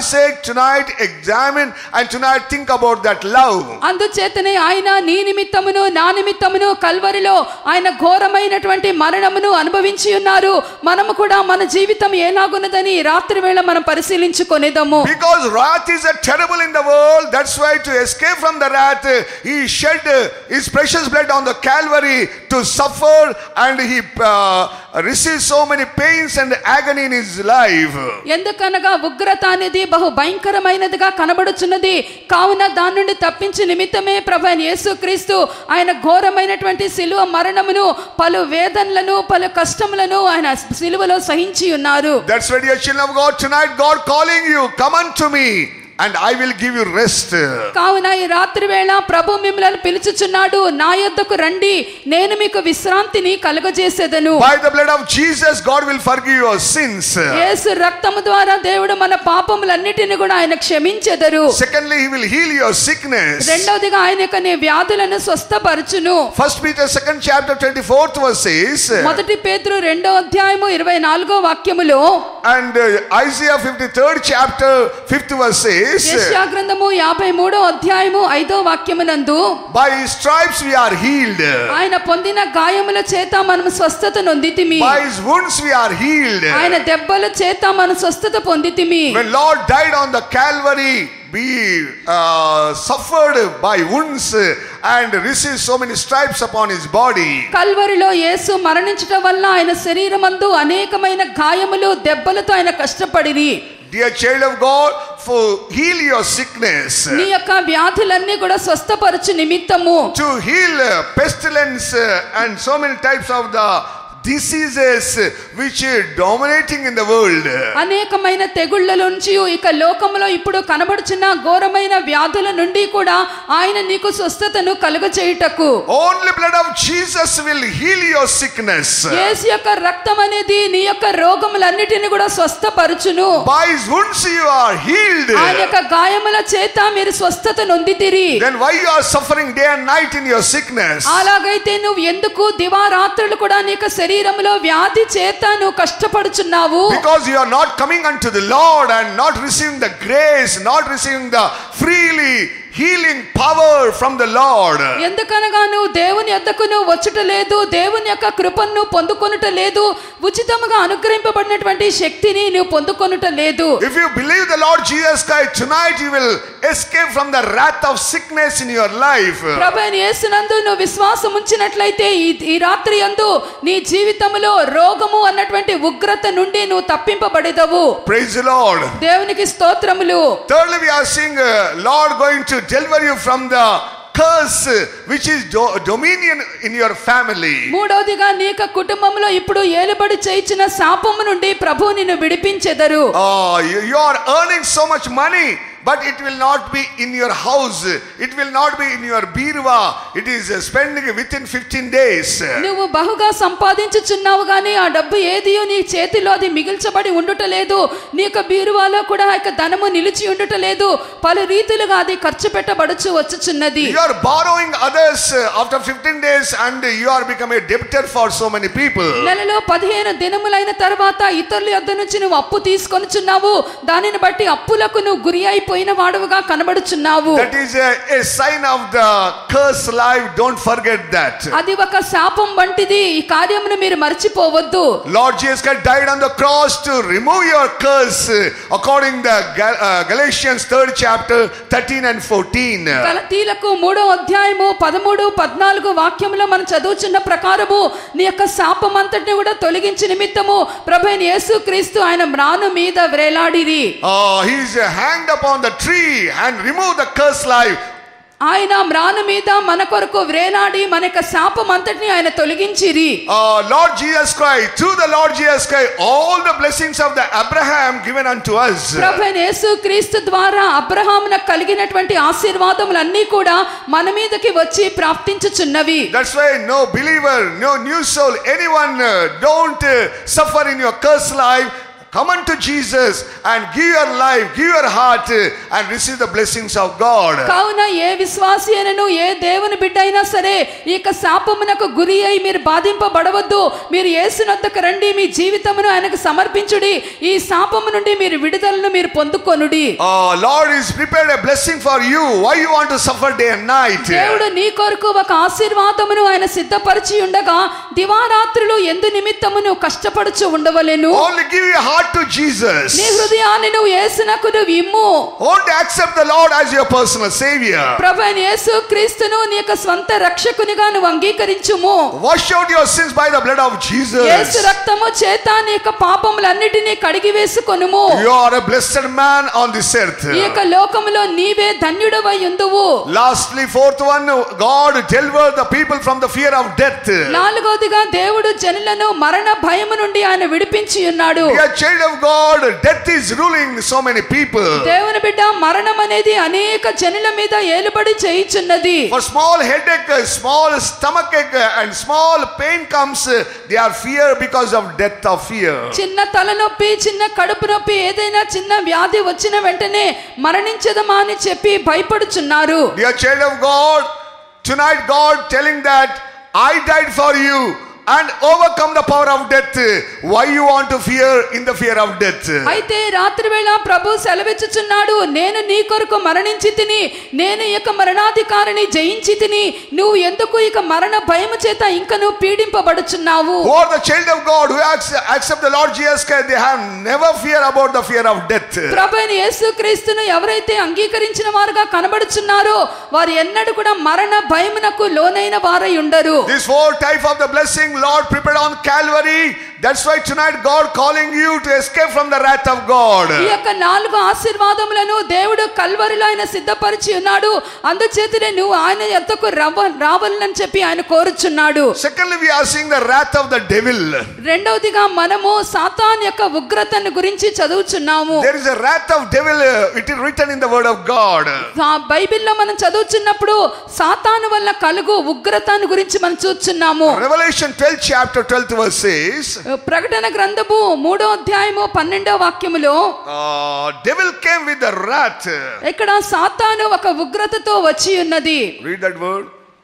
Speaker 1: tonight examine and tonight think about that love.
Speaker 2: అందుచేతనే ఆయన నీ నిమిత్తమును నా నిమిత్తమును కల్వరిలో ఆయన ఘోరమైనటువంటి మరణమును అనుభవించి ఉన్నారు. మనము కూడా మన జీవితం ఎలాగున్నదని రాత్రి వేళ మనం పరిశీలించుకొనేదము.
Speaker 1: Because wrath is a terrible in the world, that's why to escape from the wrath he shed his precious blood on the Calvary to suffer, and he received so many pains and agony in his life.
Speaker 2: ఎందుకనగా ఉగ్రత అనేది బహు భయంకరమైనదిగా కనబడుచున్నది. కావున దాని నుండి తప్పించే నిమిత్తమే ప్రభువైన యేసుక్రీస్తు ఆయన ఘోరమైనటువంటి సిలువ మరణమును, పలు వేదనలను, పలు కష్టములను ఆయన సిలువలో సహించి ఉన్నారు.
Speaker 1: That's why, dear children of God, tonight God calling you, come unto me and I will give you rest.
Speaker 2: కావున ఈ రాత్రి వేళ ప్రభు మిమ్మల్ని పిలుచుచున్నాడు, నా యొద్దకు రండి, నేను మీకు విశ్రాంతిని కలుగజేసేదను.
Speaker 1: By the blood of Jesus God will forgive your sins.
Speaker 2: యేసు రక్తము ద్వారా దేవుడు మన పాపములన్నిటిని కూడా ఆయన క్షమించెదరు.
Speaker 1: Secondly, he will heal your sickness.
Speaker 2: రెండవదిగా ఆయన యొక్క నీ వ్యాధులను స్వస్థపరచును.
Speaker 1: 1 Peter 2nd chapter 24th verse says,
Speaker 2: మొదటి పేతురు 2వ అధ్యాయము 24వ వాక్యములో,
Speaker 1: and Isaiah 53rd chapter 5th verse says,
Speaker 2: యెషయా గ్రంథము 53వ అధ్యాయము 5వ వాక్యమునందు,
Speaker 1: by his stripes we are healed.
Speaker 2: ఆయన పొందిన గాయముల చేత మనము స్వస్థత నొందితిమి.
Speaker 1: By his wounds we are healed.
Speaker 2: ఆయన దెబ్బల చేత మనం స్వస్థత పొందితిమి.
Speaker 1: When Lord died on the Calvary, we suffered by wounds and received so many stripes upon his body.
Speaker 2: కల్వరిలో యేసు మరణించటం వల్ల ఆయన శరీరమందు అనేకమైన గాయములు, దెబ్బలతో ఆయన కష్టపడిరి.
Speaker 1: Dear child of God, for heal your sickness,
Speaker 2: నీ యొక్క వ్యాధులన్నీ కూడా స్వస్థపరచు నిమిత్తము,
Speaker 1: to heal pestilence and so many types of the diseases which are dominating in the world.
Speaker 2: అనేకమైన తెగుళ్ళ నుంచి, ఇక లోకములో ఇప్పుడు కనబడుచున్న ఘోరమైన వ్యాధుల నుండి కూడా ఆయన నీకు స్వస్థతను కలుగచేయుటకు,
Speaker 1: only blood of Jesus will heal your sickness.
Speaker 2: యేసు యొక్క రక్తం అనేది నీ యొక్క రోగములన్నిటిని కూడా స్వస్థపరచును.
Speaker 1: By his wounds you are healed.
Speaker 2: ఆయన యొక్క గాయముల చేత మీరు స్వస్థత నొందితిరి.
Speaker 1: Then why you are suffering day and night in your sickness?
Speaker 2: అలాగైతే నువ్వు ఎందుకు దివారాత్రులు కూడా నీకు శరీరములో వ్యాధి చేత నువ్వు కష్టపడుచున్నావు?
Speaker 1: Because you are not coming unto the Lord and not receiving the grace, not receiving the freely healing power from the Lord.
Speaker 2: ఎందుకనగా నువ్వు దేవుని యొద్దకు నువ్వు వచ్చుట లేదు, దేవుని యొక్క కృపను పొందుకొనుట లేదు, ఉచితముగా అనుగ్రహింపబడినటువంటి శక్తిని నువ్వు పొందుకొనుట లేదు.
Speaker 1: If you believe the Lord Jesus Christ, tonight you will escape from the wrath of sickness in your life.
Speaker 2: ప్రభువైన యేసునందు నువ్వు విశ్వాసం ఉంచినట్లయితే ఈ రాత్రి యందు నీ జీవితంలో రోగము అన్నటువంటి ఉగ్రత నుండి నువ్వు తప్పింపబడెదవు.
Speaker 1: Praise the Lord.
Speaker 2: దేవునికి స్తోత్రములు.
Speaker 1: Thirdly, we are seeing Lord going to deliver you from the curse which is dominion in your family.
Speaker 2: మూడోదిగా నీ యొక్క కుటుంబంలో ఇప్పుడు ఏలుబడి చేయించిన శాపము నుండి ప్రభువు నిన్ను విడిపించెదరు.
Speaker 1: You are earning so much money, but it will not be in your house, it will not be in your birva, it is spending within 15 days.
Speaker 2: నువ్వు బహుగా సంపాదించుచున్నావు గానీ ఆ డబ్బు ఏదియో నీ చేతిలో అది మిగిల్చబడి ఉండుట లేదు, నీ యొక్క బీరువాలో కూడా ఆ యొక్క ధనము నిలిచి ఉండుట లేదు, పలు రీతిలుగా అది ఖర్చు పెట్టబడుచు వచ్చుచున్నది.
Speaker 1: You are borrowing others after 15 days and you are become a debtor for so many people.
Speaker 2: నెలలో 15 దినములైన తర్వాత ఇతరుల యొద్ద నుంచి నువ్వు అప్పు తీసుకొనుచున్నావు, దానిని బట్టి అప్పులకు నువ్వు గురి అయిపోయిన వాడుగా కనబడుచున్నావు.
Speaker 1: That is a sign of the cursed life. Don't forget that.
Speaker 2: అది ఒక శాపం వంటిది, ఈ కార్యమును మీరు మర్చిపోవద్దు.
Speaker 1: Lord Jesus Christ died on the cross to remove your curse according to Galatians 3rd chapter 13 and 14.
Speaker 2: గలతీలకు 3వ అధ్యాయము 13, 14 వాక్యములో మనం చదువుచున్న ప్రకారము నీ యొక్క శాపం అంతటిని కూడా తొలగించి నిమిత్తము ప్రభువైన యేసుక్రీస్తు ఆయన మ్రాను మీద వ్రేలాడిరి.
Speaker 1: He is hanged upon the tree and remove the cursed life.
Speaker 2: ఆయన మ్రాను మీద మన కొరకు వ్రేలాడి మన యొక్క శాపం అంతటిని ఆయన తొలగించిరి.
Speaker 1: Lord Jesus Christ, through the Lord Jesus Christ, all the blessings of the Abraham given unto us.
Speaker 2: ప్రభువైన యేసుక్రీస్తు ద్వారా అబ్రహామునకు కలిగినటువంటి ఆశీర్వాదములన్నీ కూడా మన మీదకి వచ్చి ప్రాప్తించుచున్నవి.
Speaker 1: That's why no believer, no new soul, anyone don't suffer in your cursed life. come unto Jesus and give your life, give your heart and receive the blessings of God.
Speaker 2: కావున ఏ విశ్వాసి అయినను ఏ దేవుని బిడ్డ అయినా సరే ఈ యొక్క శాపమునకు గురి అయి మీరు బాధింపబడవద్దు. మీరు యేసునొద్దకు రండి, మీ జీవితమును ఆయనకు సమర్పించుడి. ఈ శాపము నుండి మీరు విడుదలను మీరు పొందుకొనుడి.
Speaker 1: Lord is prepared a blessing for you. Why you want to suffer day and night?
Speaker 2: దేవుడు నీ కొరకు ఒక ఆశీర్వాదమును ఆయన సిద్ధపరిచి ఉండగా దివారాత్రులు ఎందు నిమిత్తమును కష్టపడుచు ఉండవలెను.
Speaker 1: Only give your heart to Jesus.
Speaker 2: నీ హృదయాన్ని నువ్వు యేసునకు నువ్వు ఇమ్ము.
Speaker 1: Only accept the Lord as your personal savior.
Speaker 2: ప్రభువైన యేసు క్రీస్తును నీ యొక్క స్వంత రక్షకునిగా నువ్వు అంగీకరించుము.
Speaker 1: Wash out your sins by the blood of Jesus.
Speaker 2: యేసు రక్తము చేత నీ యొక్క పాపములన్నిటినీ కడిగి వేసుకొనుము.
Speaker 1: You are a blessed man on this earth.
Speaker 2: ఈ యొక్క లోకములో నీవే ధన్యుడవై ఉందువు.
Speaker 1: Lastly, fourth one, God delivered the people from the fear of death.
Speaker 2: నాలుగోదిగా దేవుడు జనులను మరణ భయము నుండి ఆయన విడిపించి ఉన్నాడు.
Speaker 1: Dear child of God, death is ruling so many people.
Speaker 2: దేవుని బిడ్డ, మరణం అనేది అనేక జనుల మీద ఏలుబడి చేయుచున్నది.
Speaker 1: For small headache, small stomach ache and small pain comes, they are fear because of death of fear.
Speaker 2: చిన్న తలనొప్పి, చిన్న కడుపు నొప్పి, ఏదైనా చిన్న వ్యాధి వచ్చిన వెంటనే మరణించదమా అని చెప్పి భయపడుచున్నారు.
Speaker 1: Dear child of God, tonight God telling that I died for you and overcome the power of death. Why you want to fear in the fear of death?
Speaker 2: అయితే రాత్రి వేళ ప్రభు సెలవిచ్చుచున్నాడు, నేను నీ కొరకు మరణించి తిని, నేను ఇక మరణాధికారిని జయించి తిని, నువ్వు ఎందుకు ఇక మరణ భయము చేత ఇంకా నువ్వు పీడింపబడుచున్నావు?
Speaker 1: Who are the child of God who accept the Lord Jesus Christ, they have never fear about the fear of death.
Speaker 2: ప్రభువైన యేసుక్రీస్తును ఎవరైతే అంగీకరించిన వారుగా కనబడుచున్నారో వారు ఎన్నడూ కూడా మరణ భయమునకు లోనైన వారై ఉండరు.
Speaker 1: This four type of the blessing Lord prepared on Calvary. That's why tonight God calling you to escape from the wrath of God.
Speaker 2: ఈ యొక్క నాలుగు ఆశీర్వాదములను దేవుడు కల్వరిలో ఆయన సిద్ధపరిచి ఉన్నాడు. అందుచేతనే నువ్వు ఆయన యొద్దకు రావాలని చెప్పి ఆయన కోరుచున్నాడు.
Speaker 1: Secondly, we are seeing the wrath of the devil.
Speaker 2: రెండవదిగా మనము సాతాన్ యొక్క ఉగ్రతను గురించి చదువుచున్నాము.
Speaker 1: There is a wrath of devil, it is written in the word of God.
Speaker 2: బైబిల్లో మనం చదువుచున్నప్పుడు సాతాను వల్ల కలుగు ఉగ్రతను గురించి మనం చూస్తున్నాము.
Speaker 1: Revelation 12 chapter 12 verse says,
Speaker 2: ప్రకటన గ్రంథము 3వ అధ్యాయము 12వ వాక్యములో
Speaker 1: devil came with the wrath.
Speaker 2: ఇక్కడ సాతాను ఒక ఉగ్రతతో వచ్చి ఉన్నది.
Speaker 1: Read that word.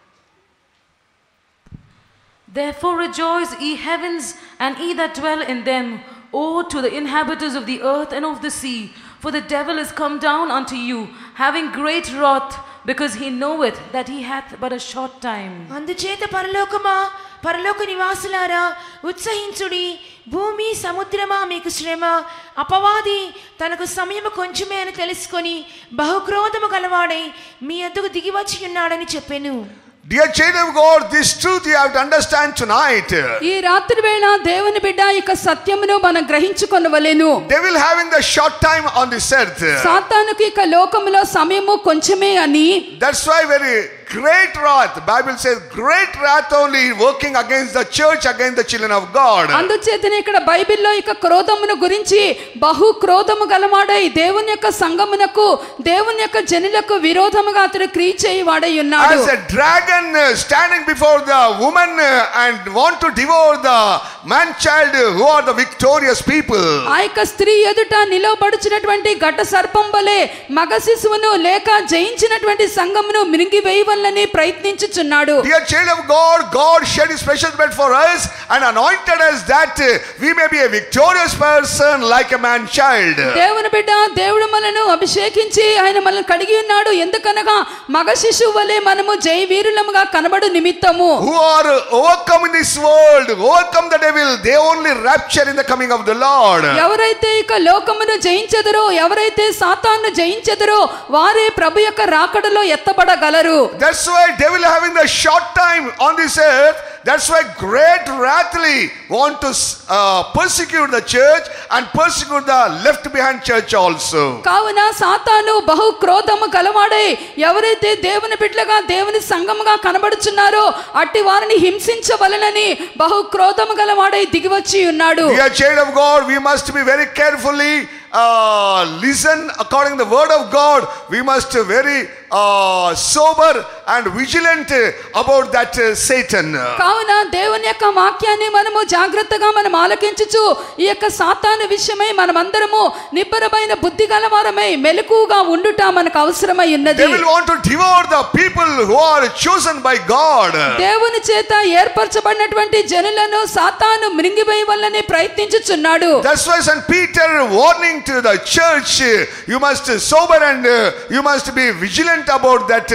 Speaker 4: Therefore rejoice, ye heavens, and ye that dwell in them. Woe to the inhabitants of the earth and of the sea, for the devil is come down unto you, having great wrath, because he knoweth that he hath but a short time.
Speaker 3: అందుచేత పరలోకమా, పరలోక నివాసులారా ఉత్సహించుడి. భూమి సముద్రమా మీకు శ్రమ. అపవాది తనకు సమయము కొంచెమే అని తెలుసుకొని బహుక్రోధము గలవాడై మీ యొద్దకు దిగివచ్చి ఉన్నాడని చెప్పెను.
Speaker 1: Dear child of God, this truth you have to understand tonight.
Speaker 2: ఈ రాత్రి వేళ దేవుని బిడ్డ ఇక సత్యమును మనం గ్రహించుకొనవలెను.
Speaker 1: Devil having the short time on this earth.
Speaker 2: సాతానుకి ఇక లోకములో సమయము కొంచెమే అని.
Speaker 1: That's why very great wrath, Bible says great wrath only working against the church, against the children of God.
Speaker 2: అందుచేతనే ఇక్కడ బైబిల్లో ఇక క్రోధమును గురించి బహు క్రోధము గలవాడై దేవుని యొక్క సంఘమునకు, దేవుని యొక్క జనులకు విరోధముగా అతడు క్రియ చేయువాడై ఉన్నాడు.
Speaker 1: As a dragon standing before the woman and want to devour the man child who are the victorious people.
Speaker 2: ఆ యొక్క స్త్రీ ఎదుట నిలవబడుచున్నటువంటి ఘట సర్పం వలె మగ శిశువును లేక జయించినటువంటి సంఘమును మింగివేయవలెనని ప్రయత్నించుచున్నాడు.
Speaker 1: Dear child of God, God shed his precious blood for us and anointed us that we may be a victorious person like a man child.
Speaker 2: దేవుని బిడ్డ, దేవుడు మనను అభిషేకించి ఆయన మనల్ని కడిగి ఉన్నాడు. ఎందుకనగా మగ శిశువు వలె మనము జయ వీరులముగా కనబడు నిమిత్తము.
Speaker 1: Who are overcome in this world, overcome the devil, they only rapture in the coming of the Lord.
Speaker 2: ఎవరైతే ఇక లోకమును జయించెదరో, ఎవరైతే సాతాను జయించెదరో వారే ప్రభు యొక్క రాకడలో ఎత్తబడగలరు.
Speaker 1: That's why devil having the short time on this earth. That's why great wrathly want to persecute the church and persecute the left behind church also.
Speaker 2: కావున సాతాను బహు క్రోధము గలవాడై ఎవరైతే దేవుని బిడ్డలుగా దేవుని సంఘముగా కనబడుచున్నారో అట్టి వారిని హింసించవలెనని బహు క్రోధము గలవాడై దిగివచ్చి ఉన్నాడు.
Speaker 1: Dear child of God, we must be very carefully listen according to the word of God, we must very sober and vigilant about that Satan.
Speaker 2: కావున దేవుని యొక్క వాక్యాన్ని మనము జాగ్రత్తగా మనం ఆలకించుచు ఈ యొక్క సాతాను విషయమై మనమందరము నిబ్బరమైన బుద్ధి గలవారమై మెలకుగా ఉండుట మనకు అవసరమై ఉన్నది.
Speaker 1: They will want to devour the people who are chosen by God.
Speaker 2: దేవుని చేత ఏర్పరచబడినటువంటి జనులను సాతాను మృంగివేయవలెనని ప్రయత్నించుచున్నాడు.
Speaker 1: That's why St. Peter warning to the church, you must sober and you must be vigilant about that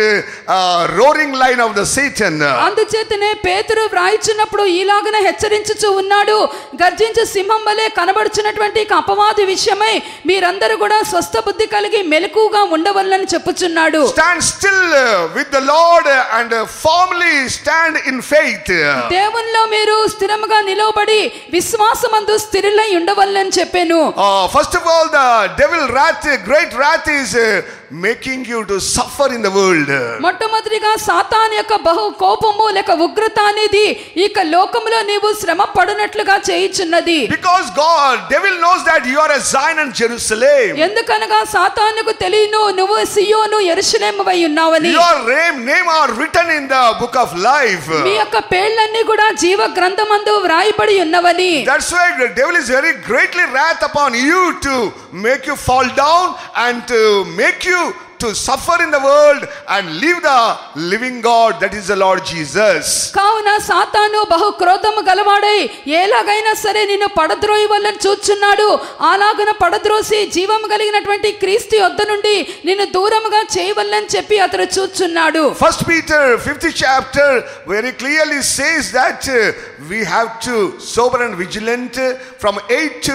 Speaker 1: roaring lion of the Satan.
Speaker 2: అందుచేతనే పేతురు వ్రాయిచున్నప్పుడు ఈలాగన హెచ్చరించుచు ఉన్నాడు, గర్జించు సింహం వలె కనబడుచున్నటువంటి అపవాది విషయమై మీరందరూ కూడా స్వస్థ బుద్ధి కలిగి మెలకుగా ఉండవలెనని చెప్పుచున్నాడు.
Speaker 1: Stand still with the Lord and firmly stand in faith.
Speaker 2: దేవునిలో మీరు స్థిరముగా నిలవబడి విశ్వాసమందు స్థిరులై ఉండవలెనని చెప్పాను.
Speaker 1: First of all, the devil wrath, great wrath is making you to suffer in the world.
Speaker 2: మొట్టమొదటిగా సాతాను యొక్క బహు కోపము లేక ఉగ్రత అనేది ఇక లోకములో నీవు శ్రమ పడునట్లుగా చేయుచున్నది.
Speaker 1: Because devil knows that you are a Zion and Jerusalem.
Speaker 2: ఎందుకనగా సాతానుకు తెలియను నువ్వు సియోను యెరూషలేమువై ఉన్నావని.
Speaker 1: Your name are written in the book of life.
Speaker 2: మీ యొక్క పేర్లన్నీ కూడా జీవ గ్రంథమందు వ్రాయబడి ఉన్నవని.
Speaker 1: That's why the devil is very greatly wrath upon you to make you fall down and to make you to suffer in the world and leave the living God, that is the Lord Jesus.
Speaker 2: కావున సాతాను బహు క్రోధము గలవాడై ఎలాగైనా సరే నిన్ను పడద్రోయవలెనని చూచున్నాడు. అలాగున పడద్రోసి జీవము కలిగినటువంటి క్రీస్తు యొద్ద నుండి నిన్ను దూరముగా చేయవలెనని చెప్పి అతడు చూచున్నాడు.
Speaker 1: 1 Peter 5th chapter very clearly says that we have to sober and vigilant. From 8 to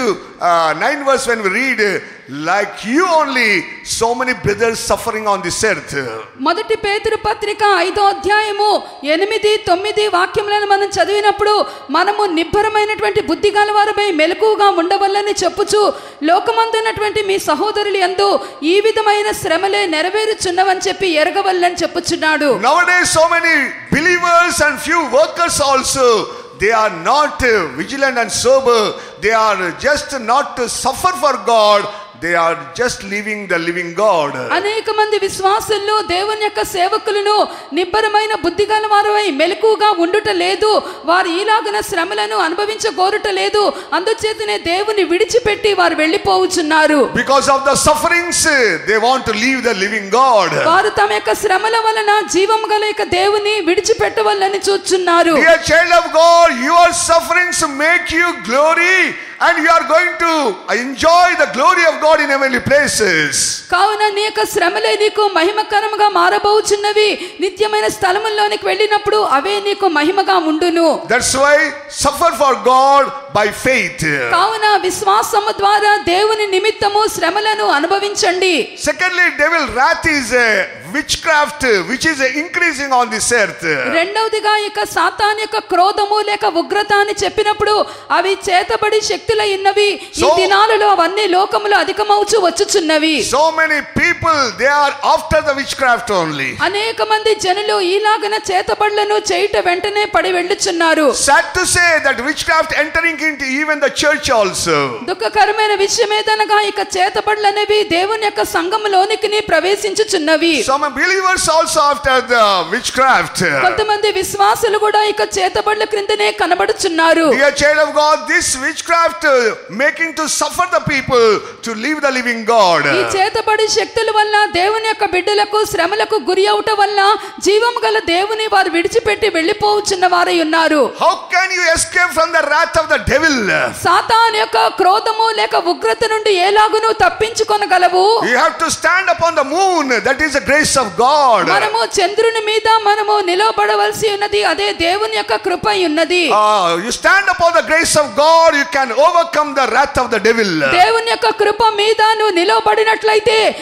Speaker 1: 9 verse when we read, like you only so many brothers suffering on this earth.
Speaker 2: మొదటి పేతురు పత్రిక 5వ అధ్యాయము 8, 9 వాక్యములను మనం చదివినప్పుడు మనము నిబ్బరమైనటువంటి బుద్ధి గలవారమై మెలకుగా ఉండవలెనని చెప్పుచు లోకమందున్నటువంటి మీ సహోదరులు యందు ఈ విధమైన శ్రమలే నెరవేరుచున్నవని చెప్పి ఎరగవలెనని చెప్పుచున్నాడు.
Speaker 1: Nowadays so many believers and few workers also, they are not vigilant and sober. They are just not to suffer for God. They are just leaving the living God.
Speaker 2: అనేక మంది విశ్వాసులు దేవుని యొక్క సేవకులను నిబ్బరమైన బుద్ధి గలవారై మెలకుగా ఉండుట లేదు. వారు ఈలాగున శ్రమలను అనుభవించగోరుట లేదు. అందుచేతనే దేవుని విడిచిపెట్టి వారు వెళ్ళిపోవుచున్నారు.
Speaker 1: Because of the sufferings, they want to leave the living God.
Speaker 2: వారు తమ యొక్క శ్రమల వలన జీవము గల యొక్క దేవుని విడిచిపెట్టవలెనని చూచున్నారు.
Speaker 1: Dear child of God, your sufferings make you glory, and you are going to enjoy the glory of God in heavenly places.
Speaker 2: కావున నీ యొక్క శ్రమలే నీకు మహిమకరముగా మారబోచున్నవి. నిత్యమైన స్థలముల్లోనికి వెళ్ళినప్పుడు అవే నీకు మహిమగా ఉండును.
Speaker 1: That's why suffer for God by faith.
Speaker 2: కావున విశ్వాసము ద్వారా దేవుని నిమిత్తము శ్రమలను అనుభవించండి.
Speaker 1: Secondly, devil wrath is witchcraft which is increasing on this earth.
Speaker 2: రెండవదిగా ఇక సాతాను యొక్క క్రోధము లేక ఉగ్రత అని చెప్పినప్పుడు అవి చేతబడి శక్తులై ఉన్నవి. ఈ దినాలలో అవన్నీ లోకములో అధికమవుచు వచ్చుచున్నవి.
Speaker 1: So many people, they are after the witchcraft only.
Speaker 2: అనేక మంది జనులు ఈలాగన చేతబడులను చేయుట వెంటనే పడి వెళ్ళుచున్నారు.
Speaker 1: Sad to say that witchcraft entering into even the church also.
Speaker 2: దుఃఖకరమైన విషయం ఏదనగా ఇక చేతబడులు అనేవి దేవుని యొక్క సంఘములోనికి ప్రవేశించుచున్నవి.
Speaker 1: Some believers also after the witchcraft.
Speaker 2: కొంతమంది విశ్వాసులు కూడా ఇక చేతబడుల క్రిందనే కనబడుచున్నారు.
Speaker 1: Dear child of God, this witchcraft making to suffer the people to leave the living God.
Speaker 2: ఈ చేతబడి శక్తుల వల్ల దేవుని యొక్క బిడ్డలకు శ్రమలకు గురి అవుట వల్ల జీవము గల దేవుని వారు విడిచిపెట్టి వెళ్ళిపోవచ్చున్న వారై ఉన్నారు.
Speaker 1: How can you escape from the wrath of the devil?
Speaker 2: సాతాను యొక్క క్రోధము లేక ఉగ్రత నుండి ఎలాగును తప్పించుకొనగలవు?
Speaker 1: You have to stand upon the moon, that is the grace of God.
Speaker 2: మనము చంద్రుని మీద మనము నిలబడవలసి ఉన్నది, అదే దేవుని యొక్క కృప ఉన్నది.
Speaker 1: You stand upon the grace of God, you can overcome the wrath of the devil.
Speaker 2: దేవుని యొక్క కృప మీద నువ్వు నిలబడినట్లయితే నువ్వు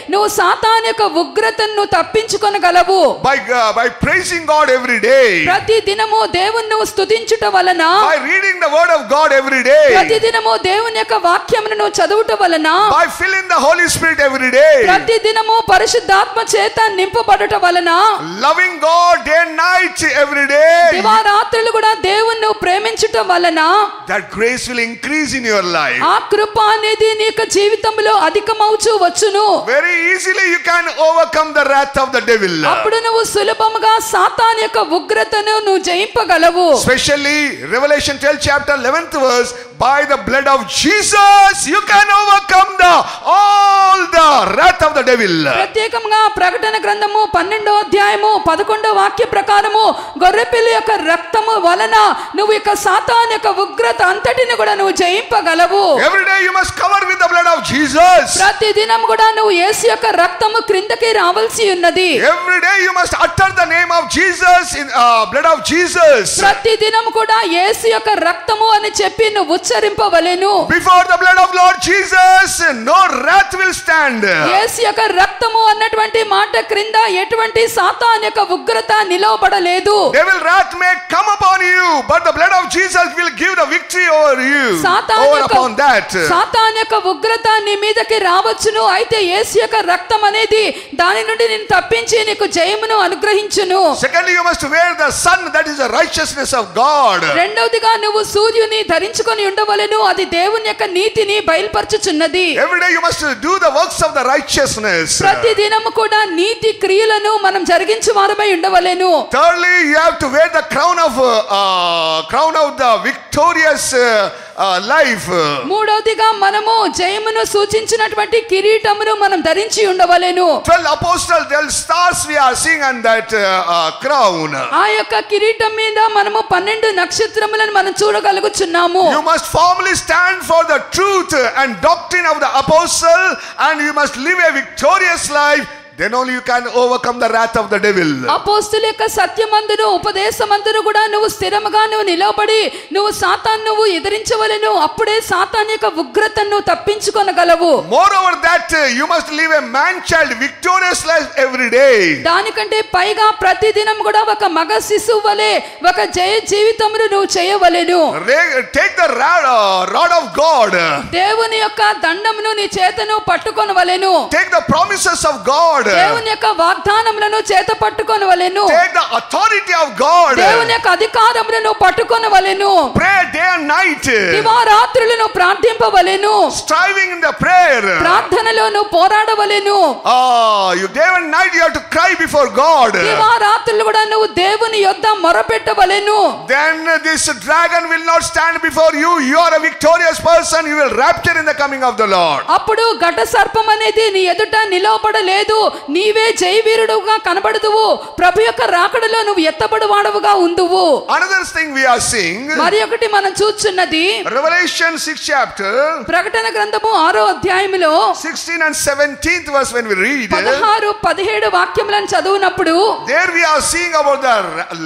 Speaker 2: సాతాను యొక్క ఉగ్రతను తప్పించుకొనగలవు.
Speaker 1: By praising God every day.
Speaker 2: ప్రతి దినము దేవుణ్ణి స్తుతించుట వలన,
Speaker 1: By reading the word of God every day.
Speaker 2: ప్రతి దినము దేవుని యొక్క వాక్యమును చదువుట వలన,
Speaker 1: By filling the Holy Spirit every day.
Speaker 2: ప్రతి దినము పరిశుద్ధాత్మ చేత నింపబడుట వలన,
Speaker 1: Loving God day and night every day.
Speaker 2: దివారాత్రులు కూడా దేవుణ్ణి ప్రేమించుట వలన,
Speaker 1: That grace will increase in your life.
Speaker 2: ఆ కృప అనేది నీ యొక్క జీవితంలో అధికమవుచు వచ్చును.
Speaker 1: Very easily you can overcome the wrath of the devil.
Speaker 2: అప్పుడు నువ్వు సులభముగా సాతాను యొక్క ఉగ్రతను నువ్వు జయింపగలవు.
Speaker 1: Especially Revelation 12 chapter 11th verse, by the blood of Jesus you can overcome all the wrath of the devil.
Speaker 2: ప్రత్యేకంగా ప్రకటన గ్రంథము 12వ అధ్యాయము 11వ వాక్య ప్రకారము గొర్రెపిల్ల యొక్క రక్తము వలన నువ్వు యొక్క సాతాను యొక్క ఉగ్రత అంతటిని కూడా నువ్వు జయింపగలవు.
Speaker 1: Every day you must cover with the blood of Jesus.
Speaker 2: ప్రతి దినం కూడా నువ్వు యేసు యొక్క రక్తము క్రిందకి రావాల్సి ఉన్నది.
Speaker 1: Every day you must utter the name of Jesus in blood of Jesus.
Speaker 2: ప్రతి దినం కూడా యేసు యొక్క రక్తము అని చెప్పి నువ్వు ఉచ్చరింపవలెను.
Speaker 1: Before the blood of Lord Jesus no wrath will stand.
Speaker 2: యేసు యొక్క రక్తము అన్నటువంటి మాట క్రింద ఎటువంటి సాతాను యొక్క ఉగ్రత నిలవబడలేదు.
Speaker 1: Devil wrath may come upon you, but the blood of Jesus will give the victory over you. Over upon that.
Speaker 2: సాతాను యొక్క ఉగ్రత నీ మీదకి రావచ్చును, అయితే యేసు యొక్క రక్తం అనేది దాని నుండి నిన్ను తప్పించి నీకు జయమును అనుగ్రహించును.
Speaker 1: Secondly, you must wear the sun, that is the righteousness of God.
Speaker 2: రెండవదిగా నువ్వు సూర్యుని ధరించుకొని ఉండవలెను, అది దేవుని యొక్క నీతిని బయలుపరచుచున్నది.
Speaker 1: Every day you must do the works of the righteousness.
Speaker 2: ప్రతి దినము కూడా నీతి క్రియలను మనం జరిగించు వారమై ఉండవలెను.
Speaker 1: Thirdly, you have to wear the crown of the victorious life.
Speaker 2: మూడవదిగా మనము జయమును సూచించినటువంటి కిరీటమును మనం ధరించి ఉండవలెను.
Speaker 1: 12 apostles, 12 stars we are seeing on that crown.
Speaker 2: ఆ యొక్క కిరీటం మీద మనము 12 నక్షత్రములను మనం చూడగలుగుచున్నాము.
Speaker 1: You must firmly stand for the truth and doctrine of the apostle, and you must live a victorious life. Then only you can overcome the wrath of the devil.
Speaker 2: అపోస్తలుల యొక్క సత్యమందును ఉపదేశమందును కూడా నువ్వు స్థిరముగా నువ్వు నిలబడి నువ్వు సాతాను నువ్వు ఎదిరించవలెను, అప్పుడే సాతాను యొక్క ఉగ్రతను తప్పించుకొనగలవు.
Speaker 1: Moreover that you must live a man child victorious life every day.
Speaker 2: దానికంటే పైగా ప్రతి దినం కూడా ఒక మగ శిశువు వలె ఒక జయ జీవితమును నువ్వు చేయవలెను.
Speaker 1: Take the rod of God.
Speaker 2: దేవుని యొక్క దండమును నీ చేతను పట్టుకొనవలెను.
Speaker 1: Take the promises of God.
Speaker 2: దేవుని యొక్క వాగ్దానములను చేత పట్టుకొనవలెను.
Speaker 1: Take the authority of God.
Speaker 2: దేవుని యొక్క అధికారములను పట్టుకొనవలెను.
Speaker 1: Pray day and night.
Speaker 2: దివారాత్రులను ప్రార్థింపవలెను.
Speaker 1: Striving in the prayer.
Speaker 2: ప్రార్థనలో నువ్వు పోరాడవలెను.
Speaker 1: You day and night you have to cry before God.
Speaker 2: దివారాత్రులు కూడా నువ్వు దేవుని యొద్ద మొరపెట్టవలెను.
Speaker 1: Then this dragon will not stand before you. You are a victorious person. You will rapture in the coming of the Lord.
Speaker 2: అప్పుడు ఘట సర్పం అనేది నీ ఎదుట నిలవబడలేదు, నీవే జయవీరుడుగా కనబడుదువు, ప్రభు యొక్క రాకడలో నువ్వు ఎత్తబడు వాడవుగా ఉందువు.
Speaker 1: Another thing we are seeing,
Speaker 2: మరి ఒకటి మనం చూస్తున్నది
Speaker 1: Revelation 6 chapter,
Speaker 2: ప్రకటన గ్రంథము 6వ అధ్యాయములో
Speaker 1: 16 and 17th verse when we read,
Speaker 2: 16, 17 వాక్యములను చదువునప్పుడు
Speaker 1: there we are seeing about the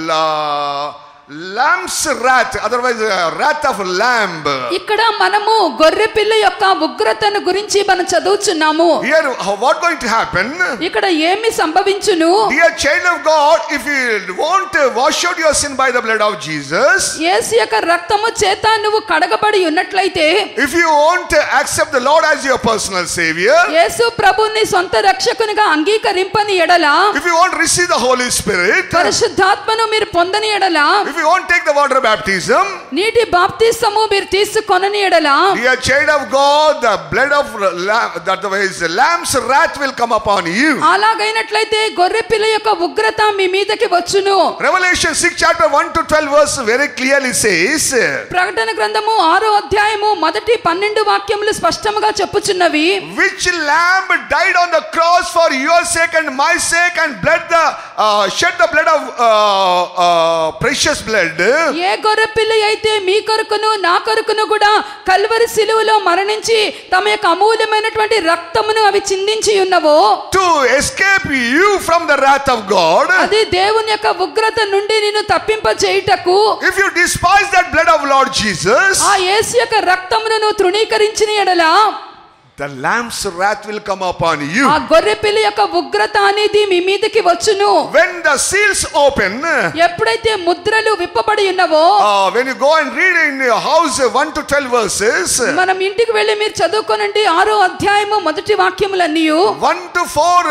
Speaker 1: lamb's wrath, otherwise wrath of lamb.
Speaker 2: ఇక్కడ మనము గొర్రె పిల్ల యొక్క ఉగ్రతను గురించి మనం చదువుచున్నాము.
Speaker 1: Here what going to happen?
Speaker 2: ఇక్కడ ఏమి సంభవించును?
Speaker 1: Dear child of God, if you won't wash out your sin by the blood of Jesus,
Speaker 2: యేసు యొక్క రక్తము చేత నువ్వు కడగబడి ఉన్నట్లయితే,
Speaker 1: if you won't accept the Lord as your personal savior,
Speaker 2: యేసు ప్రభుని సొంత రక్షకునిగా అంగీకరింపని ఎడల,
Speaker 1: if you won't receive the Holy Spirit,
Speaker 2: పరిశుద్ధాత్మను మీరు పొందని ఎడల,
Speaker 1: if you won't take the water baptism,
Speaker 2: నీటి బాప్తిసము మీరు తీసుకొనని ఎడల,
Speaker 1: dear child of God, the blood of lamb, that is the lamb's wrath will come upon you.
Speaker 2: అలాగైనట్లయితే గొర్రె పిల్ల యొక్క ఉగ్రత మీ మీదకి వచ్చును.
Speaker 1: Revelation 6 chapter 1 to 12 verse very clearly says,
Speaker 2: ప్రకటన గ్రంథము 6వ అధ్యాయము మొదటి 12 వాక్యములు స్పష్టంగా చెప్పుచున్నవి,
Speaker 1: which lamb died on the cross for your sake and my sake and shed the blood of precious blood.
Speaker 2: ఏ గొర్రె పిల్ల అయితే మీ కొరకును నా కొరకును కూడా కల్వరి శిలువలో మరణించి తమ యొక్క అమూల్యమైనటువంటి రక్తమును అవి చిందించి ఉన్నవో,
Speaker 1: to escape you from the wrath of God,
Speaker 2: అది దేవుని యొక్క ఉగ్రత నుండి నిన్ను తప్పింప చేయుటకు,
Speaker 1: if you despise that blood of Lord Jesus,
Speaker 2: ఆ యేసు యొక్క రక్తమును నువ్వు తృణీకరించిన ఎడల,
Speaker 1: the lamb's wrath will come upon you.
Speaker 2: ఆ గొర్రె పిల్ల యొక్క ఉగ్రత అనేది మీ మీదకి వచ్చును.
Speaker 1: When the seals open,
Speaker 2: ఎప్పుడైతే ముద్రలు విప్పబడి ఉన్నవో,
Speaker 1: when you go and read in your house 1 to 12 verses,
Speaker 2: మనం ఇంటికి వెళ్ళి మీరు చదువుకోనండి 6వ అధ్యాయము మొదటి వాక్యములన్నీ
Speaker 1: 1 to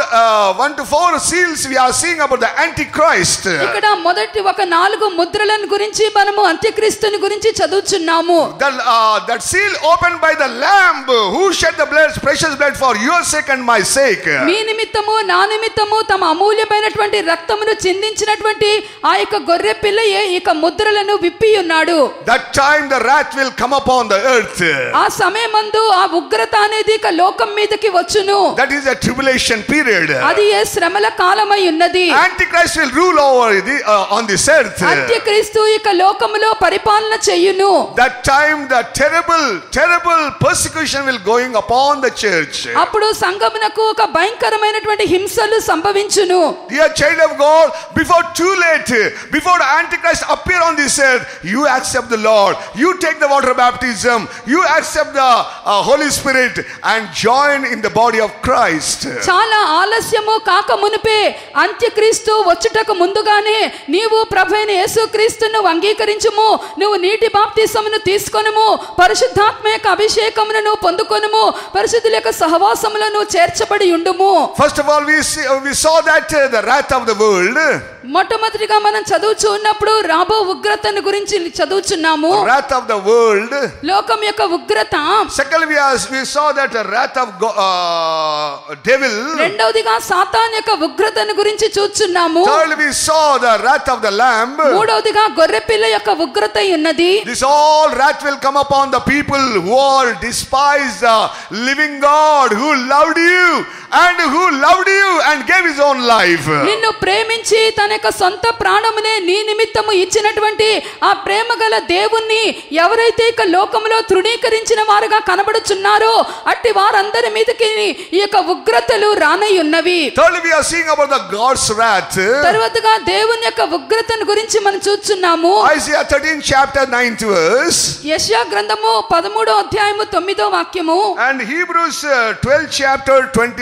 Speaker 1: 4 seals we are seeing about the antichrist.
Speaker 2: ఇక్కడ మొదటి ఒక 4 ముద్రలను గురించి మనము అంత్యక్రీస్తుని గురించి చదువుచున్నాము.
Speaker 1: That seal opened by the lamb who shed the blood, precious blood for your sake and my sake.
Speaker 2: మీ నిమిత్తము నా నిమిత్తము తమ అమూల్యమైనటువంటి రక్తమును చిందించినటువంటి ఆ యొక్క గొర్రె పిల్లయే ఈ ముద్రలను విప్పి ఉన్నాడు.
Speaker 1: That time the wrath will come upon the earth.
Speaker 2: ఆ సమయమందు ఆ ఉగ్రత అనేది ఇక లోకం మీదకి వచ్చును.
Speaker 1: That is a tribulation period.
Speaker 2: అది ఏ శ్రమల కాలమై ఉన్నది.
Speaker 1: Antichrist will rule over on this earth.
Speaker 2: అంత్యక్రీస్తు ఇక లోకములో పరిపాలన చేయును.
Speaker 1: That time the terrible persecution will going upon the church.
Speaker 2: అప్పుడు సంఘమునకు ఒక భయంకరమైనటువంటి హింసలు సంభవించును.
Speaker 1: Dear child of God, before too late, before the Antichrist appear on this earth, you accept the Lord, you take the water baptism, you accept the Holy Spirit and join in the body of Christ.
Speaker 2: చాలా ఆలస్యము కాక మునిపే అంత్యక్రీస్తు వచ్చుటకు ముందుగానే నీవు ప్రభువైన యేసుక్రీస్తును అంగీకరించుము, నువ్వు నీటి బాప్తిసమును తీసుకొనుము, పరిశుద్ధాత్మ యొక్క అభిషేకమును పొందుకొనుము, పరిశుద్ధుల యొక్క సహవాసములను చేర్చబడి ఉండుము.
Speaker 1: First of all, we saw that the wrath of the world.
Speaker 2: మొట్టమొదటిగా మనం చదువుచు ఉన్నప్పుడు రాబో ఉగ్రతను గురించి చదువుచున్నాము.
Speaker 1: Wrath of the world.
Speaker 2: లోకం యొక్క ఉగ్రత.
Speaker 1: Second, we saw that the wrath of devil.
Speaker 2: రెండవదిగా సాతాన్ యొక్క ఉగ్రతను గురించి చూచున్నాము.
Speaker 1: Third, we saw the wrath of the lamb.
Speaker 2: మూడవదిగా గొర్రె పిల్ల యొక్క ఉగ్రత ఉన్నది.
Speaker 1: This all wrath will come upon the people who all despise the living God, who loved you and gave his own life.
Speaker 2: నిన్ను ప్రేమించి తన యొక్క సొంత ప్రాణమునే నీ నిమిత్తము ఇచ్చినటువంటి ఆ ప్రేమగల దేవుణ్ణి ఎవరైతే ఇక లోకములో తృణీకరించిన వారుగా కనబడుచున్నారో అట్టి వారందరి మీదకి ఈ యొక్క ఉగ్రతలు రానై ఉన్నవి.
Speaker 1: Thirdly, we are seeing about the God's wrath.
Speaker 2: తరువాతగా దేవుని యొక్క ఉగ్రతను గురించి మనం చూస్తున్నాము.
Speaker 1: Isaiah 13 chapter 9th verse.
Speaker 2: యెషయా గ్రంథము 13వ అధ్యాయము 9వ వాక్యము.
Speaker 1: And Hebrews 12 chapter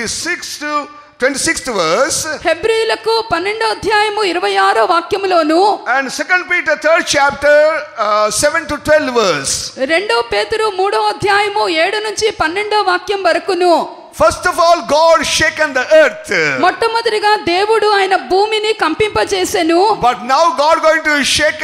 Speaker 1: 26th verse.
Speaker 2: హెబ్రీయులకు 12వ అధ్యాయము 26వ వాక్యములోను.
Speaker 1: And 2 Peter 3rd chapter 7 to 12 verse.
Speaker 2: 2 పేతురు 3వ అధ్యాయము 7 నుంచి 12వ వాక్యం వరకును.
Speaker 1: First of all, God shaken the earth.
Speaker 2: మొట్టమొదటిగా దేవుడు ఆయన భూమిని కంపింపజేసెను.
Speaker 1: But now God going to shake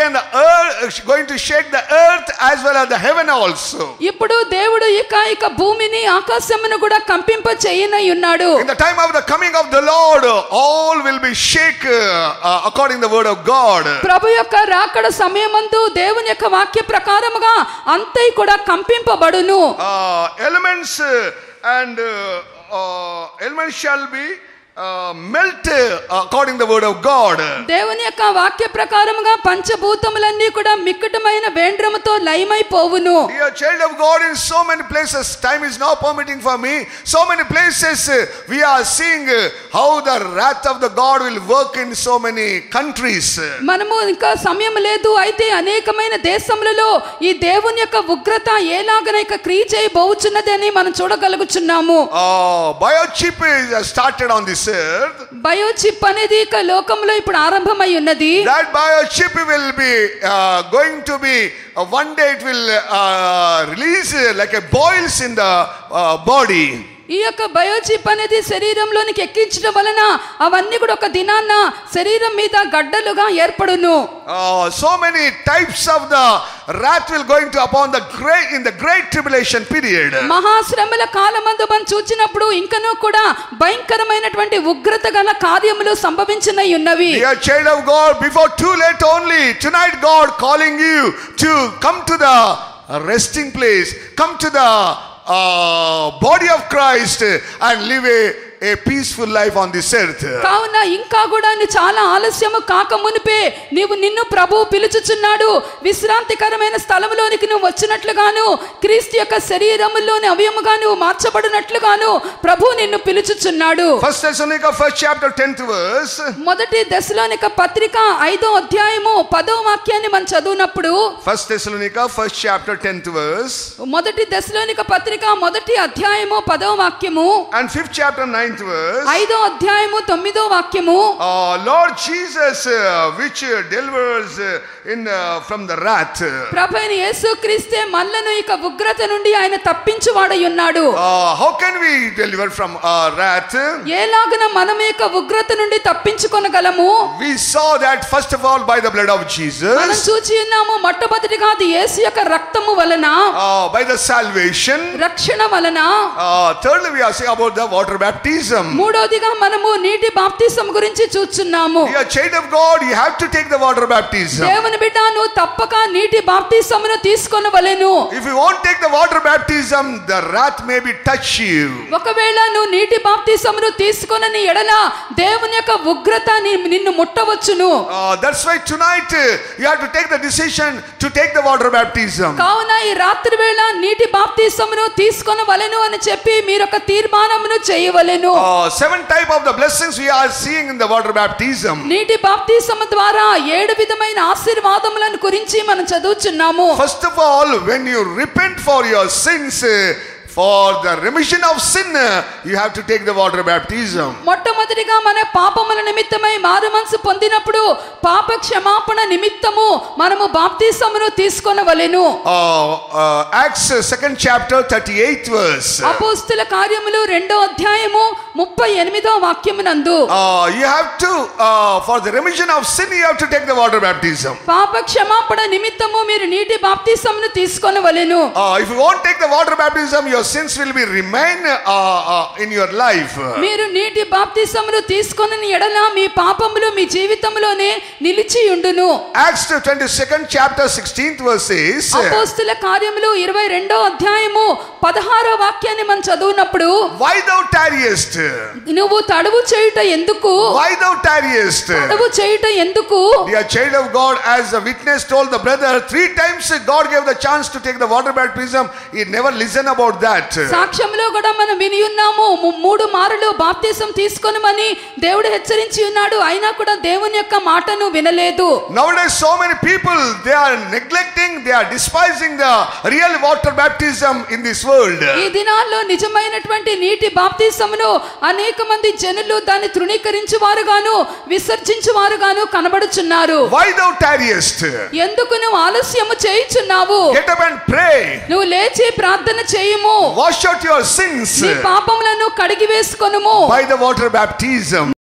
Speaker 1: the earth as well as the heaven also.
Speaker 2: ఇప్పుడు దేవుడు ఇక భూమిని ఆకాశమును కూడా కంపింప చేయనై ఉన్నాడు.
Speaker 1: In the time of the coming of the Lord, all will be shaken according to the word of God.
Speaker 2: ప్రభు యొక్క రాకడ సమయమందు దేవుని యొక్క వాక్య ప్రకారముగా అంతై కూడా కంపింపబడును.
Speaker 1: Elements and elements shall be melt according to the word of God.
Speaker 2: దేవుని యొక్క వాక్య ప్రకారముగా పంచభూతములన్నీ కూడా మిక్కటమైన వేండ్రముతో లయమైపోవును.
Speaker 1: Dear child of God, in so many places, time is not permitting for me, so many places we are seeing how the wrath of the God will work in so many countries.
Speaker 2: మనము ఇంకా సమయం లేదు, అయితే అనేకమైన దేశములలో ఈ దేవుని యొక్క ఉగ్రత ఏలాగన ఇక క్రియ చేయబోచున్నది అని మనం చూడగలుగుచున్నాము.
Speaker 1: Biochip is started on this earth.
Speaker 2: Biochip అనేది ఇక లోకంలో ఇప్పుడు ఆరంభమై ఉన్నది.
Speaker 1: That biochip will be going to be one day it will release like a boils in the body.
Speaker 2: ఈ యొక్క బయోచిప్ అనేది శరీరంలోనికి ఎక్కించడం వలన అవన్నీ కూడా ఒక దినాన్న శరీరం మీద గడ్డలుగా ఏర్పడును.
Speaker 1: So many types of the wrath will going to upon the great tribulation period.
Speaker 2: మహాశ్రమల కాలమందు మనం చూచినప్పుడు ఇంకనూ కూడా భయంకరమైనటువంటి ఉగ్రత గల కార్యములు సంభవించనై ఉన్నవి.
Speaker 1: Dear child of God, before too late only, tonight God calling you to come to the resting place, come to the body of Christ and live a peaceful life on this earth.
Speaker 2: కావున ఇంకా కూడా నువ్వు చాలా ఆలస్యము కాక మునిపే నిన్ను ప్రభువు పిలుచుచున్నాడు. విశ్రాంతికరమైన స్థలములోనికి నువ్వు వచ్చినట్లుగాను, క్రీస్తు యొక్క శరీరములోని అవయముగా నువ్వు మార్చబడినట్లుగాను ప్రభువు నిన్ను పిలుచుచున్నాడు.
Speaker 1: 1 Thessalonica 1st chapter 10th verse.
Speaker 2: మొదటి దశలోనిక పత్రిక 5వ అధ్యాయము 10వ వాక్యాన్ని మనం చదువునప్పుడు
Speaker 1: 1 Thessalonica 1st chapter 10th verse.
Speaker 2: మొదటి దశలోనిక పత్రిక మొదటి అధ్యాయము 10వ వాక్యము
Speaker 1: And 5th chapter 9th verse.
Speaker 2: 5వ అధ్యాయము 9వ వాక్యము.
Speaker 1: Lord Jesus which delivers from the wrath.
Speaker 2: ప్రభువైన యేసుక్రీస్తే మనలను ఇక ఉగ్రత నుండి ఆయన తప్పించువాడై ఉన్నాడు.
Speaker 1: How can we deliver from wrath?
Speaker 2: ఎలాగన మనం ఇక ఉగ్రత నుండి తప్పించుకొనగలము?
Speaker 1: We saw that first of all by the blood of Jesus.
Speaker 2: మనం చూచి ఉన్నాము మొట్టమొదటిగా అది యేసు యొక్క రక్తము వలన,
Speaker 1: by the salvation.
Speaker 2: రక్షణ వలన.
Speaker 1: Thirdly we are saying about the water baptism.
Speaker 2: మూడోదిగా మనము నీటి బాప్తిసం గురించి చూస్తున్నాము.
Speaker 1: You are child of God, you have to take the water baptism.
Speaker 2: దేవుని బిడ్డ, నువ్వు తప్పక నీటి బాప్తిసమును తీసుకొనవలెను.
Speaker 1: If you won't take the water baptism, the wrath may be touch you.
Speaker 2: ఒకవేళ నువ్వు నీటి బాప్తిసమును తీసుకొనని ఎడల దేవుని యొక్క ఉగ్రత నిన్ను ముట్టవచ్చును.
Speaker 1: That's why tonight you have to take the decision to take the water baptism.
Speaker 2: కావున ఈ రాత్రి వేళ నీటి బాప్తిసమును తీసుకొనవలెను అని చెప్పి మీరు ఒక తీర్మానమును చేయవలెను.
Speaker 1: 7 type of the blessings we are seeing in the water baptism.
Speaker 2: నీటి బాప్తిసము ద్వారా 7 విధమైన ఆశీర్వాదములను గురించి మనం చదువుచున్నాము.
Speaker 1: First of all, when you repent for your sins, for the remission of sin, you have to take the water baptism.
Speaker 2: మొట్టమొదటిగా మన పాపముల నిమిత్తమై మారుమనసు పొందినప్పుడు పాప క్షమాపణ నిమిత్తము మనము బాప్తిసమును తీసుకొనవలెను.
Speaker 1: Acts 2nd chapter 38th verse.
Speaker 2: అపోస్తల కార్యములు 2వ అధ్యాయము 38వ వాక్యమునందు
Speaker 1: you have to for the remission of sin you have to take the water baptism.
Speaker 2: పాప క్షమాపణ నిమిత్తము మీరు నీటి బాప్తిసమును తీసుకొనవలెను.
Speaker 1: If you won't take the water baptism, your sins will be remain in your life.
Speaker 2: మీరు నీటి బాప్తిసమును తీసుకొనని ఎడల మీ పాపములు మీ జీవితంలోనే నిలిచి ఉండును.
Speaker 1: Acts 22nd chapter 16th verse says.
Speaker 2: అపోస్తల కార్యములు 22వ అధ్యాయము 16వ వాక్యాన్ని మనం చదువునప్పుడు,
Speaker 1: why thou tarriest?
Speaker 2: నువ్వు తడువు చేయుట ఎందుకు?
Speaker 1: Why thou tarriest?
Speaker 2: తడువు చేయుట ఎందుకు?
Speaker 1: Dear child of God, as the witness told the brother, 3 times God gave the chance to take the water baptism. He never listened about that.
Speaker 2: సాక్ష్యంలో కూడా మనం విని ఉన్నాము, 3 మారులు బాప్తిసం తీసుకొనమని దేవుడు హెచ్చరించి ఉన్నాడు. అయినా కూడా దేవుని యొక్క మాటను వినలేదు.
Speaker 1: Nowadays so many people, they are neglecting, they are despising the real water baptism in this world.
Speaker 2: ఈ దినాల్లో నిజమైనటువంటి నీటి బాప్తిసమును అనేక మంది జనులు దాన్ని తృణీకరించువారుగాను విసర్జించువారుగాను కనబడుచున్నారు.
Speaker 1: Why thou tarriest?
Speaker 2: ఎందుకు నువ్వు ఆలస్యము చేయుచున్నావు?
Speaker 1: Get up and pray.
Speaker 2: నువ్వు లేచి ప్రార్థన చేయుము.
Speaker 1: Wash out your sins
Speaker 2: నీ పాపములను కడిగి వేసుకొనుము
Speaker 1: by the water baptism.